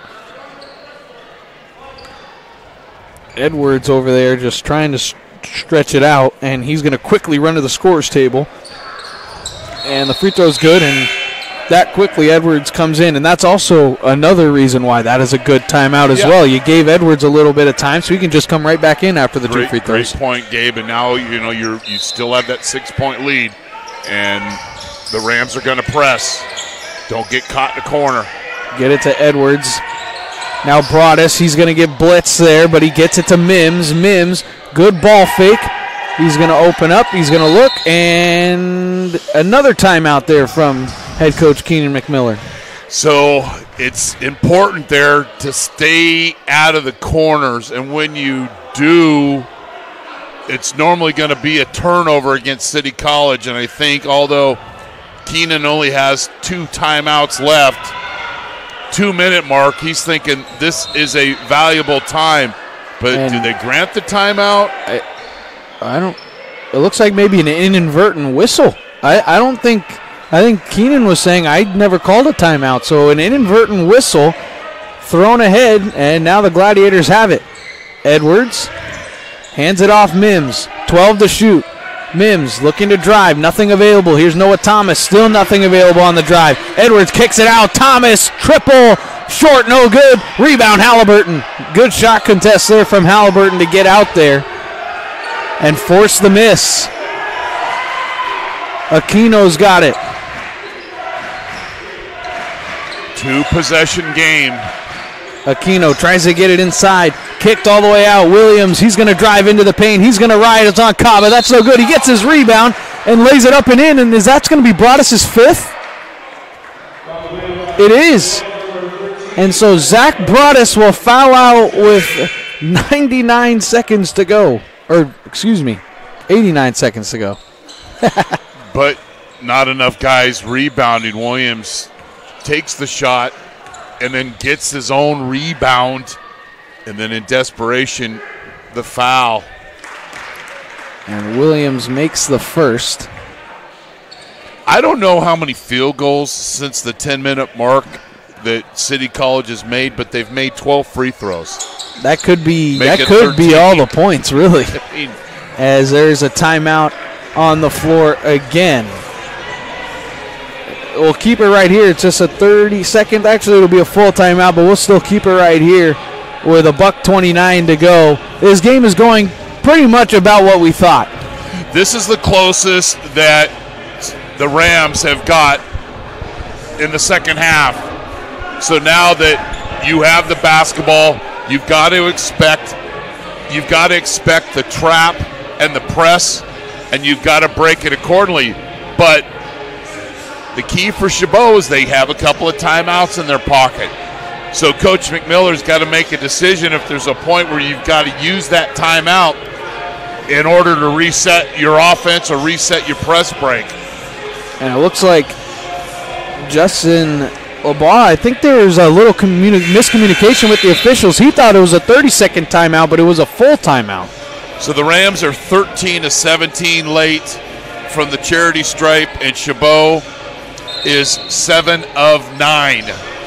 Edwards over there just trying to stretch it out, and he's going to quickly run to the scorer's table. And the free throw's good, and that quickly Edwards comes in, and that's also another reason why that is a good timeout as well. You gave Edwards a little bit of time, so he can just come right back in after the 2 free throws. Great point, Gabe, and now you still have that 6-point lead, and the Rams are going to press. Don't get caught in the corner. Get it to Edwards. Now Broadus, he's going to get blitz there, but he gets it to Mims. Mims, good ball fake. He's going to open up. He's going to look, and another timeout there from head coach Keenan McMillan. So it's important there to stay out of the corners, and when you do, it's normally going to be a turnover against City College, and I think although Keenan only has 2 timeouts left, 2-minute mark, he's thinking this is a valuable time. But and do they grant the timeout? I don't. It looks like maybe an inadvertent whistle. I think Keenan was saying I never called a timeout, so an inadvertent whistle thrown ahead, and now the Gladiators have it. Edwards hands it off Mims. 12 to shoot. Mims looking to drive. Nothing available. Here's Noah Thomas. Still nothing available on the drive. Edwards kicks it out. Thomas, triple, short, no good. Rebound, Halliburton. Good shot contest there from Halliburton to get out there and force the miss. Aquino's got it. 2-possession game. Aquino tries to get it inside. Kicked all the way out. Williams, he's going to drive into the paint. He's going to ride. It's on Kaba. That's no good. He gets his rebound and lays it up and in. And that's going to be Broadus' 5th? It is. And so Zach Broadus will foul out with 99 seconds to go. Or, excuse me, 89 seconds to go. But not enough guys rebounding. Williams takes the shot and then gets his own rebound, and then in desperation, the foul. And Williams makes the first. I don't know how many field goals since the 10-minute mark that City College has made, but they've made 12 free throws. That could be all the points, really. As there's a timeout on the floor again. We'll keep it right here. It's just a 30-second. Actually, it'll be a full timeout, but we'll still keep it right here with $1:29 to go. This game is going pretty much about what we thought. This is the closest that the Rams have got in the second half. So now that you have the basketball, you've got to expect the trap and the press, and you've got to break it accordingly. But the key for Chabot is they have a couple of timeouts in their pocket. So Coach McMiller's got to make a decision if there's a point where you've got to use that timeout in order to reset your offense or reset your press break. And it looks like Justin LeBlanc, I think there's a little miscommunication with the officials. He thought it was a 30-second timeout, but it was a full timeout. So the Rams are 13-17 late from the charity stripe, and Chabot is 7 of 9.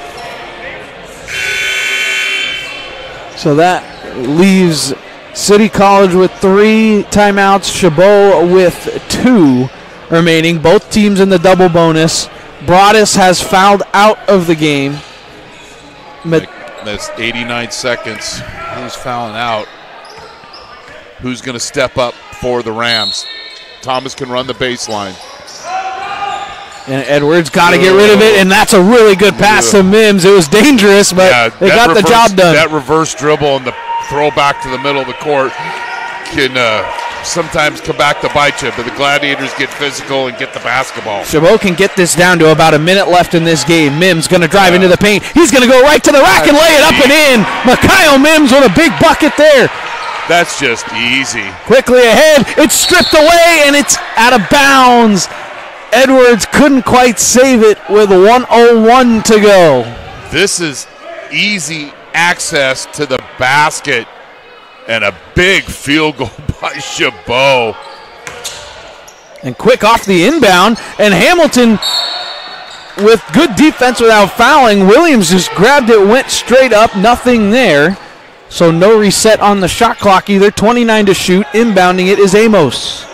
So that leaves City College with 3 timeouts, Chabot with 2 remaining, both teams in the double bonus. Broadus has fouled out of the game. That's 89 seconds. Who's fouling out? Who's going to step up for the Rams? Thomas can run the baseline. And Edwards got to get rid of it, and that's a really good pass to Mims. It was dangerous, but they got the job done. That reverse dribble and the throw back to the middle of the court can sometimes come back to bite you, but the Gladiators get physical and get the basketball. Chabot can get this down to about a minute left in this game. Mims going to drive into the paint. He's going to go right to the rack and lay it up and in. Mikhail Mims with a big bucket there. That's just easy. Quickly ahead. It's stripped away, and it's out of bounds. Edwards couldn't quite save it with 1:01 to go. This is easy access to the basket and a big field goal by Chabot. And quick off the inbound, and Hamilton with good defense without fouling. Williams just grabbed it, went straight up, nothing there. So no reset on the shot clock either. 29 to shoot. Inbounding it is Amos.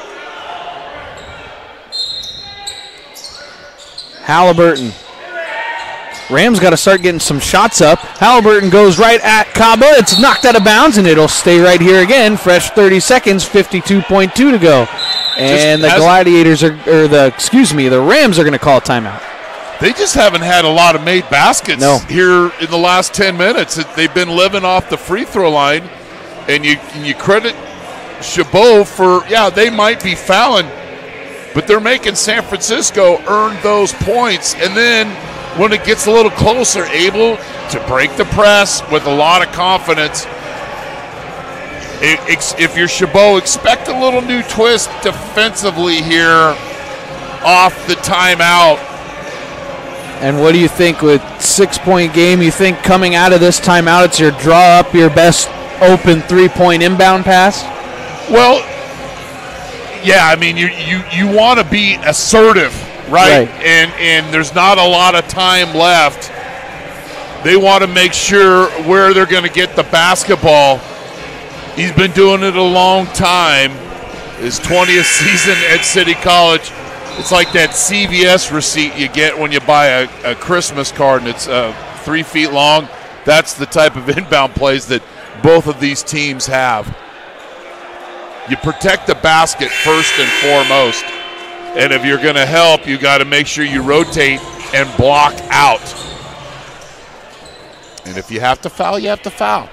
Halliburton. Rams got to start getting some shots up. Halliburton goes right at Kaba. It's knocked out of bounds, and it'll stay right here again. Fresh 30 seconds, 52.2 to go. And the Gladiators the Rams are going to call a timeout. They just haven't had a lot of made baskets here in the last 10 minutes. They've been living off the free throw line, and you credit Chabot for, they might be fouling, but they're making San Francisco earn those points. And then when it gets a little closer, able to break the press with a lot of confidence. if you're Chabot, expect a little new twist defensively here off the timeout. And what do you think with 6-point game? You think coming out of this timeout, it's your draw up your best open 3-point inbound pass? Well, yeah, I mean, you want to be assertive, right? And there's not a lot of time left. They want to make sure where they're going to get the basketball. He's been doing it a long time. His 20th season at City College. It's like that CVS receipt you get when you buy a Christmas card and it's 3 feet long. That's the type of inbound plays that both of these teams have. You protect the basket first and foremost. And if you're going to help, you got to make sure you rotate and block out. And if you have to foul, you have to foul.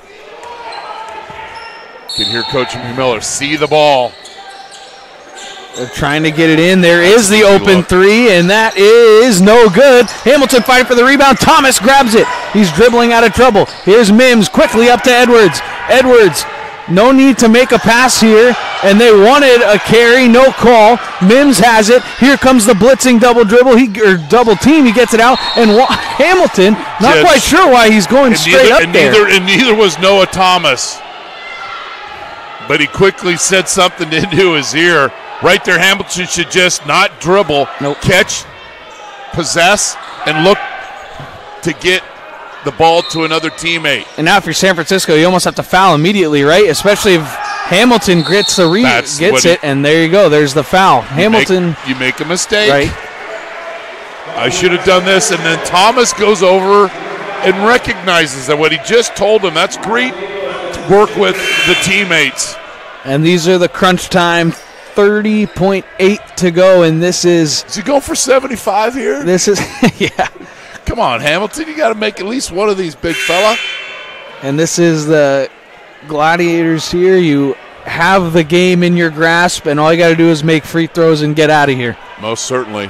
You can hear Coach McMillan see the ball. They're trying to get it in. There is the open three, and that is no good. Hamilton fighting for the rebound. Thomas grabs it. He's dribbling out of trouble. Here's Mims quickly up to Edwards. Edwards, no need to make a pass here, and they wanted a carry, no call. Mims has it. Here comes the blitzing double dribble, double team. He gets it out, and Hamilton, not quite sure why he's going straight up there. Neither was Noah Thomas, but he quickly said something into his ear. Right there, Hamilton should just not dribble, catch, possess, and look to get the ball to another teammate. And now if you're San Francisco, you almost have to foul immediately, right? Especially if Hamilton gets it, and there you go. There's the foul. Hamilton. You make a mistake. Right. I should have done this, and then Thomas goes over and recognizes that what he just told him, that's great to work with the teammates. And these are the crunch time. 30.8 to go, and this is... Is he going for 75 here? This is, yeah. Come on, Hamilton. You got to make at least one of these, big fella. And this is the Gladiators here. You have the game in your grasp, and all you got to do is make free throws and get out of here. Most certainly.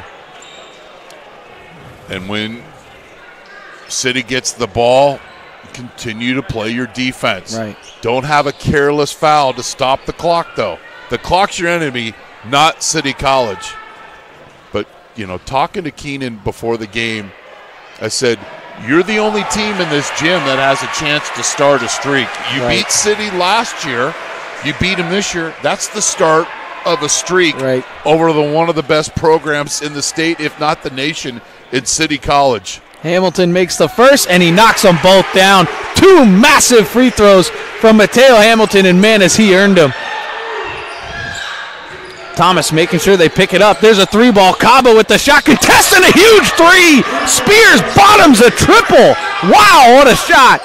And when City gets the ball, continue to play your defense. Right. Don't have a careless foul to stop the clock, though. The clock's your enemy, not City College. But, talking to Keenan before the game, I said, you're the only team in this gym that has a chance to start a streak. You beat City last year. You beat them this year. That's the start of a streak over one of the best programs in the state, if not the nation, in City College. Hamilton makes the first, and he knocks them both down. 2 massive free throws from Mateo Hamilton, and man, has he earned them. Thomas making sure they pick it up. There's a 3-ball. Caba with the shot. Contesting a huge 3. Spears bottoms a triple. Wow, what a shot.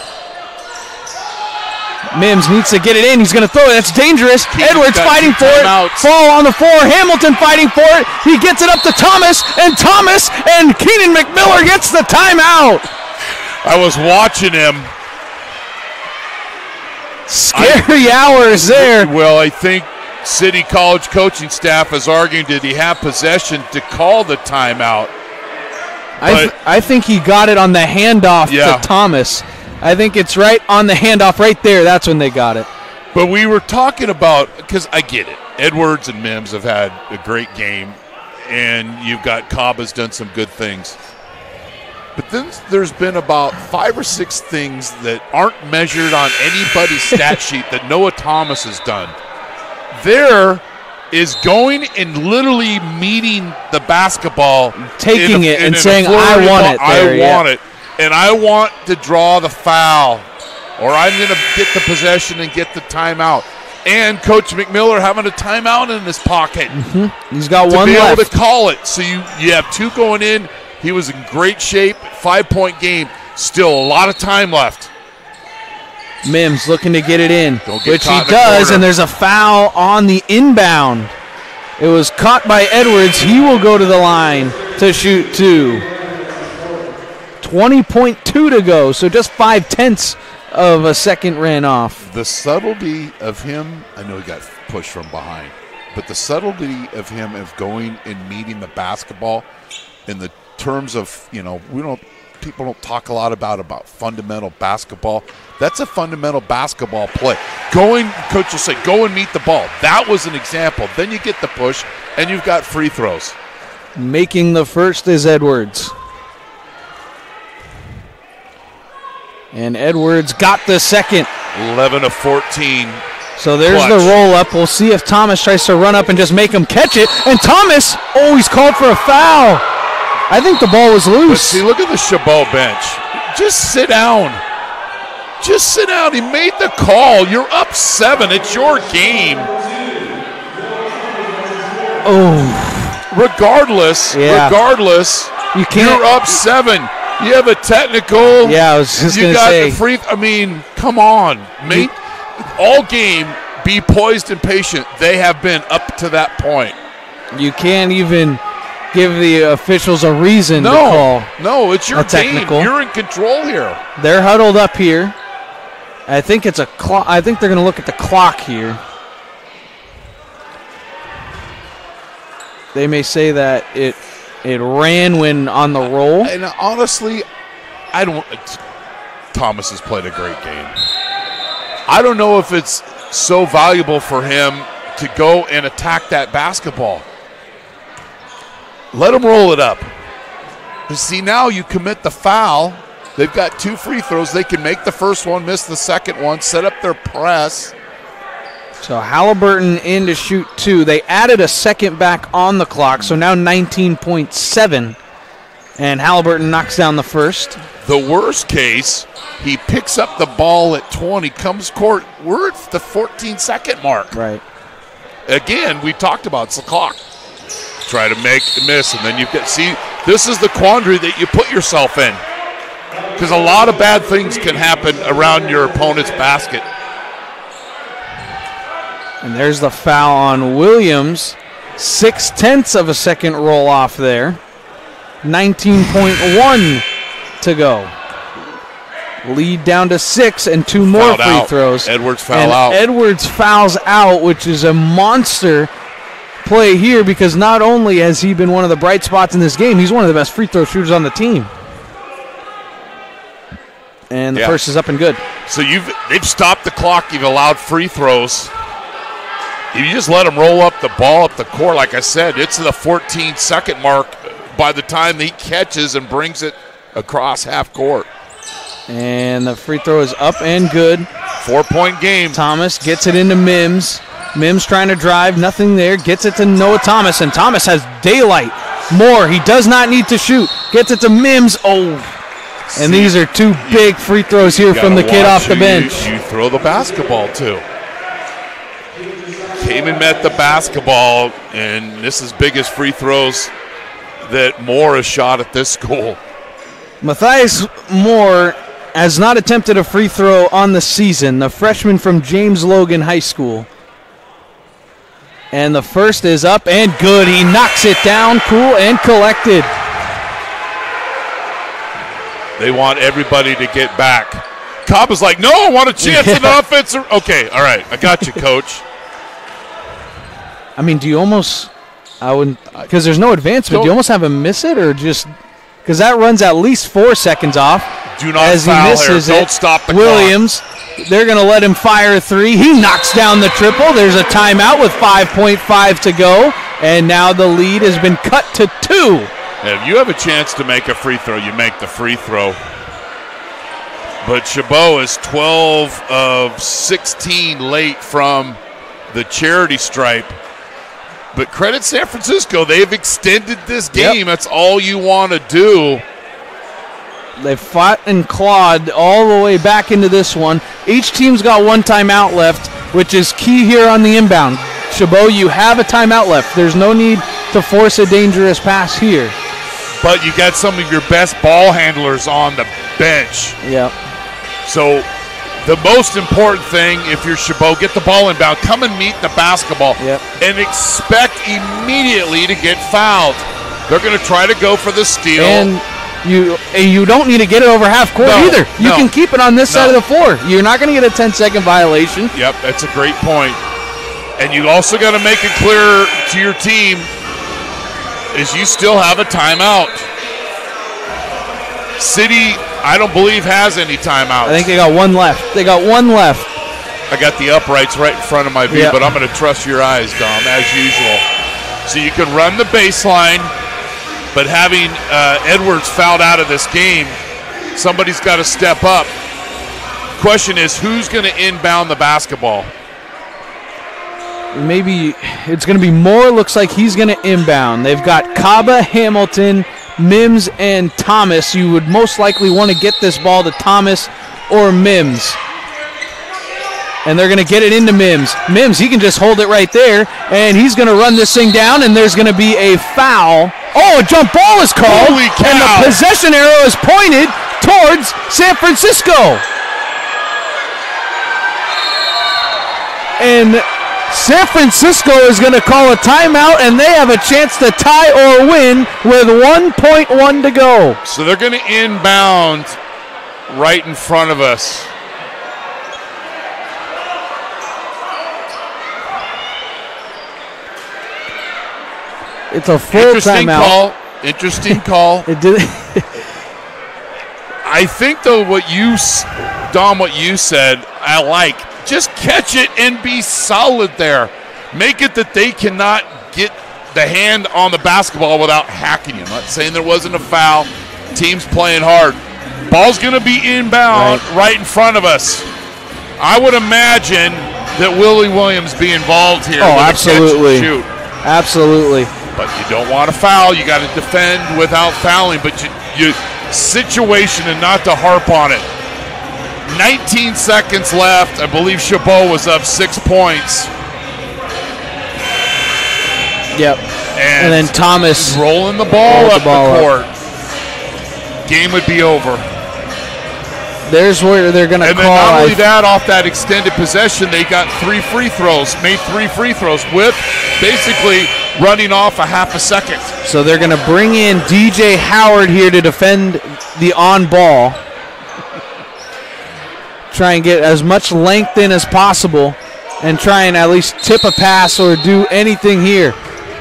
Mims needs to get it in. He's going to throw it. That's dangerous. Edwards fighting for it. Fall on the floor. Hamilton fighting for it. He gets it up to Thomas, and Keenan McMillan gets the timeout. I was watching him. Scary hours there. Well, I think City College coaching staff is arguing, did he have possession to call the timeout? I think he got it on the handoff to Thomas. I think it's right on the handoff right there. That's when they got it. But we were talking about, because I get it, Edwards and Mims have had a great game, and you've got Caba's done some good things. But then there's been about 5 or 6 things that aren't measured on anybody's stat sheet that Noah Thomas has done. There is going and literally meeting the basketball. Taking it and saying, I want it. I want it. And I want to draw the foul, or I'm going to get the possession and get the timeout. And Coach McMillan having a timeout in his pocket. Mm-hmm. He's got one left. To be able to call it. So you have 2 going in. He was in great shape. 5-point game. Still a lot of time left. Mims looking to get it in, which he does, and there's a foul on the inbound. It was caught by Edwards. He will go to the line to shoot 2. 20.2 to go, so just 0.5 of a second ran off. The subtlety of him, I know he got pushed from behind, but the subtlety of him of going and meeting the basketball in the terms of, we don't people don't talk a lot about fundamental basketball. That's a fundamental basketball play. Coach will say, go and meet the ball. That was an example. Then you get the push, and you've got free throws. Making the first is Edwards. And Edwards got the second. 11 of 14. So there's the roll-up. We'll see if Thomas tries to run up and just make him catch it. And Thomas, he's called for a foul. I think the ball was loose. But see, look at the Chabot bench. Just sit down. Just sit down. He made the call. You're up 7. It's your game. Regardless, you're up 7. You have a technical. Yeah, I was just going to say. You got the free. I mean, come on. All game, be poised and patient. They have been up to that point. You can't even give the officials a reason to call. No, it's your game. You're in control here. They're huddled up here. I think it's a clock. I think they're going to look at the clock here. They may say that it ran when on the roll. And honestly, Thomas has played a great game. I don't know if it's so valuable for him to go and attack that basketball. Let him roll it up. But see, now you commit the foul. They've got 2 free throws. They can make the first one, miss the second one, set up their press. So Halliburton in to shoot 2. They added a second back on the clock, so now 19.7. And Halliburton knocks down the first. The worst case, he picks up the ball at 20, comes court. We're at the 14-second mark. Right. Again, we talked about it's the clock. Try to make the miss, and then you get this is the quandary that you put yourself in, because a lot of bad things can happen around your opponent's basket. And there's the foul on Williams. 0.6 of a second roll off there. 19.1 to go. Lead down to 6 and 2 more free throws. Edwards out. Edwards fouls out, which is a monster play here, because not only has he been one of the bright spots in this game, he's one of the best free throw shooters on the team. And the first is up and good. So they've stopped the clock. You've allowed free throws. If you just let them roll up the ball up the court, like I said, it's the 14-second mark by the time he catches and brings it across half court. And the free throw is up and good. 4-point game. Thomas gets it into Mims. Mims trying to drive, nothing there. Gets it to Noah Thomas, and Thomas has daylight. More, he does not need to shoot. Gets it to Mims. And these are 2 big free throws here from the kid off the bench. You throw the basketball too. Came and met the basketball, and this is biggest free throws that Moore has shot at this school. Matthias Moore has not attempted a free throw on the season, the freshman from James Logan High School. And the first is up and good. He knocks it down, cool and collected. They want everybody to get back. Cobb is like, no, I want a chance in the offense. Okay, all right, I got you, coach. I mean, do you almost, because there's no advancement, do you almost have him miss it, or just, because that runs at least 4 seconds off. Do not foul here. Don't stop the Williams, they're going to let him fire a 3. He knocks down the triple. There's a timeout with 5.5 to go, and now the lead has been cut to 2. If you have a chance to make a free throw, you make the free throw. But Chabot is 12 of 16 late from the charity stripe. But credit San Francisco, they've extended this game. Yep. That's all you want to do. They fought and clawed all the way back into this one. Each team's got 1 timeout left, which is key here on the inbound. Chabot, you have a timeout left. There's no need to force a dangerous pass here. But you got some of your best ball handlers on the bench. Yep. So the most important thing, if you're Chabot, get the ball inbound, come and meet the basketball, and expect immediately to get fouled. They're going to try to go for the steal. And you don't need to get it over half court either. You can keep it on this side of the floor. You're not going to get a 10-second violation. Yep, that's a great point. And you also got to make it clear to your team is you still have a timeout. City, I don't believe, has any timeouts. I think they got one left. I got the uprights right in front of my view, but I'm going to trust your eyes, Dom, as usual. So you can run the baseline, but having Edwards fouled out of this game, somebody's got to step up. Question is, who's going to inbound the basketball? Maybe it's going to be Moore. Looks like he's going to inbound. They've got Kaba, Hamilton, Mims, and Thomas. You would most likely want to get this ball to Thomas or Mims. And they're going to get it into Mims. Mims, he can just hold it right there, and he's going to run this thing down, and there's going to be a foul. Oh, a jump ball is called. Holy cow. And the possession arrow is pointed towards San Francisco. And San Francisco is going to call a timeout, and they have a chance to tie or win with 1.1 to go. So they're going to inbound right in front of us. It's a full timeout. Interesting call. It did. I think, though, what you said, I like. Just catch it and be solid there. Make it that they cannot get the hand on the basketball without hacking you. I'm not saying there wasn't a foul. Team's playing hard. Ball's going to be inbound right in front of us. I would imagine that Willie Williams be involved here. Oh, absolutely. Shoot. Absolutely. But you don't want to foul. You got to defend without fouling. But you situation and not to harp on it. 19 seconds left. I believe Chabot was up 6 points. Yep. And then Thomas rolling the ball up the court. Game would be over. There's where they're going to call. And then not only that, off that extended possession, they got 3 free throws, made 3 free throws with basically running off a half a second. So they're going to bring in DJ Howard here to defend the on ball. Try and get as much length in as possible and try and at least tip a pass or do anything here.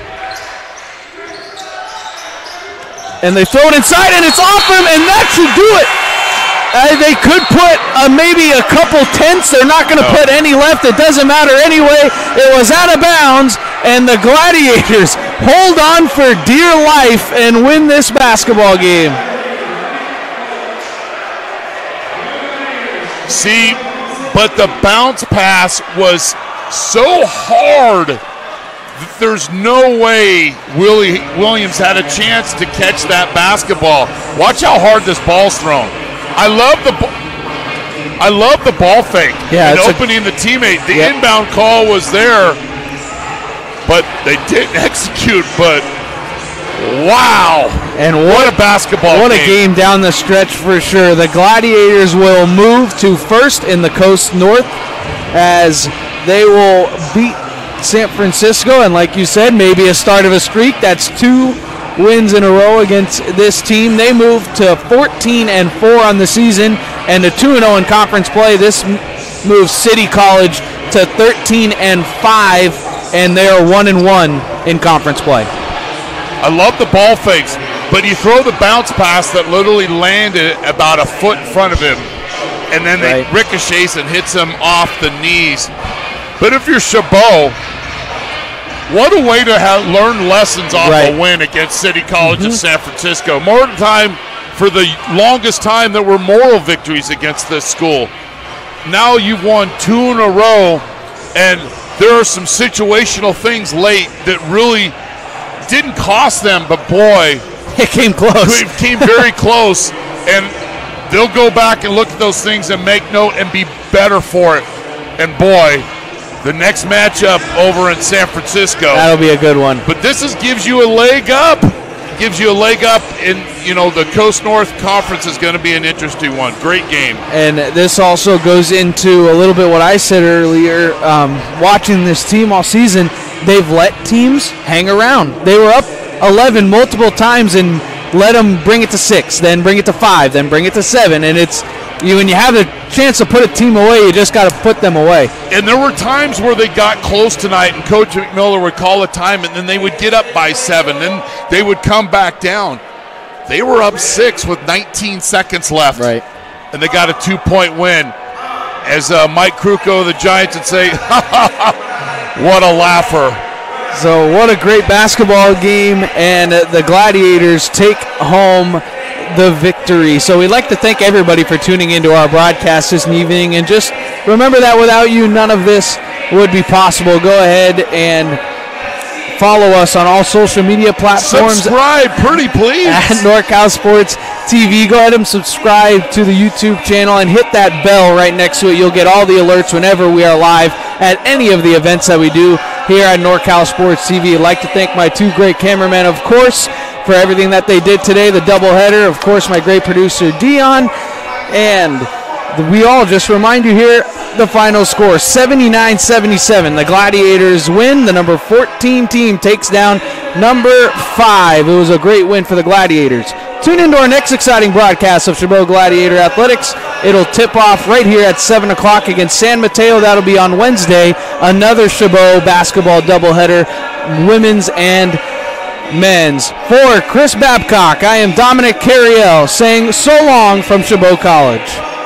And they throw it inside, and it's off him, and that should do it. They could put maybe a couple tenths. They're not going to put any left. It doesn't matter anyway. It was out of bounds, and the Gladiators hold on for dear life and win this basketball game. See, but the bounce pass was so hard that there's no way Willie Williams had a chance to catch that basketball. Watch how hard this ball's thrown. I love the ball fake and opening the teammate. The inbound call was there, but they didn't execute. But wow! And what a basketball game. What a game down the stretch for sure. The Gladiators will move to first in the Coast North as they will beat San Francisco. And like you said, maybe a start of a streak. That's 2 wins in a row against this team. They move to 14-4 on the season and to 2-0 in conference play. This moves City College to 13-5, and they are 1-1 in conference play. I love the ball fakes, but you throw the bounce pass that literally landed about a foot in front of him, and then they ricochets and hits him off the knees. But if you're Chabot, what a way to learn lessons off a win against City College of San Francisco. More time, for the longest time, there were moral victories against this school. Now you've won 2 in a row, and there are some situational things late that really didn't cost them, but boy, it came close. It came very close, and they'll go back and look at those things and make note and be better for it. And boy, the next matchup over in San Francisco, that'll be a good one. But this gives you a leg up. Gives you a leg up in, the Coast North Conference is going to be an interesting one. Great game. And this also goes into a little bit what I said earlier. Watching this team all season, they've let teams hang around. They were up 11 multiple times and let them bring it to 6, then bring it to 5, then bring it to 7. And it's when you have the chance to put a team away, you just got to put them away. And there were times where they got close tonight, and Coach McMillan would call a time, and then they would get up by 7, then they would come back down. They were up 6 with 19 seconds left. Right. And they got a 2-point win. As Mike Krukow of the Giants would say, what a laugher. So what a great basketball game, and the Gladiators take home the victory. So we'd like to thank everybody for tuning into our broadcast this evening, and just remember that without you, none of this would be possible. Go ahead and follow us on all social media platforms. Subscribe, pretty please. At NorCal Sports TV. Go ahead and subscribe to the YouTube channel and hit that bell right next to it. You'll get all the alerts whenever we are live at any of the events that we do here at NorCal Sports TV. I'd like to thank my two great cameramen, of course, for everything that they did today, the doubleheader. Of course, my great producer, Dion. And we all just remind you here, the final score, 79-77. The Gladiators win. The number 14 team takes down number 5. It was a great win for the Gladiators. Tune into our next exciting broadcast of Chabot Gladiator Athletics. It'll tip off right here at 7 o'clock against San Mateo. That'll be on Wednesday. Another Chabot basketball doubleheader, women's and men's. For Chris Babcock, I am Dominic Carriel saying so long from Chabot College.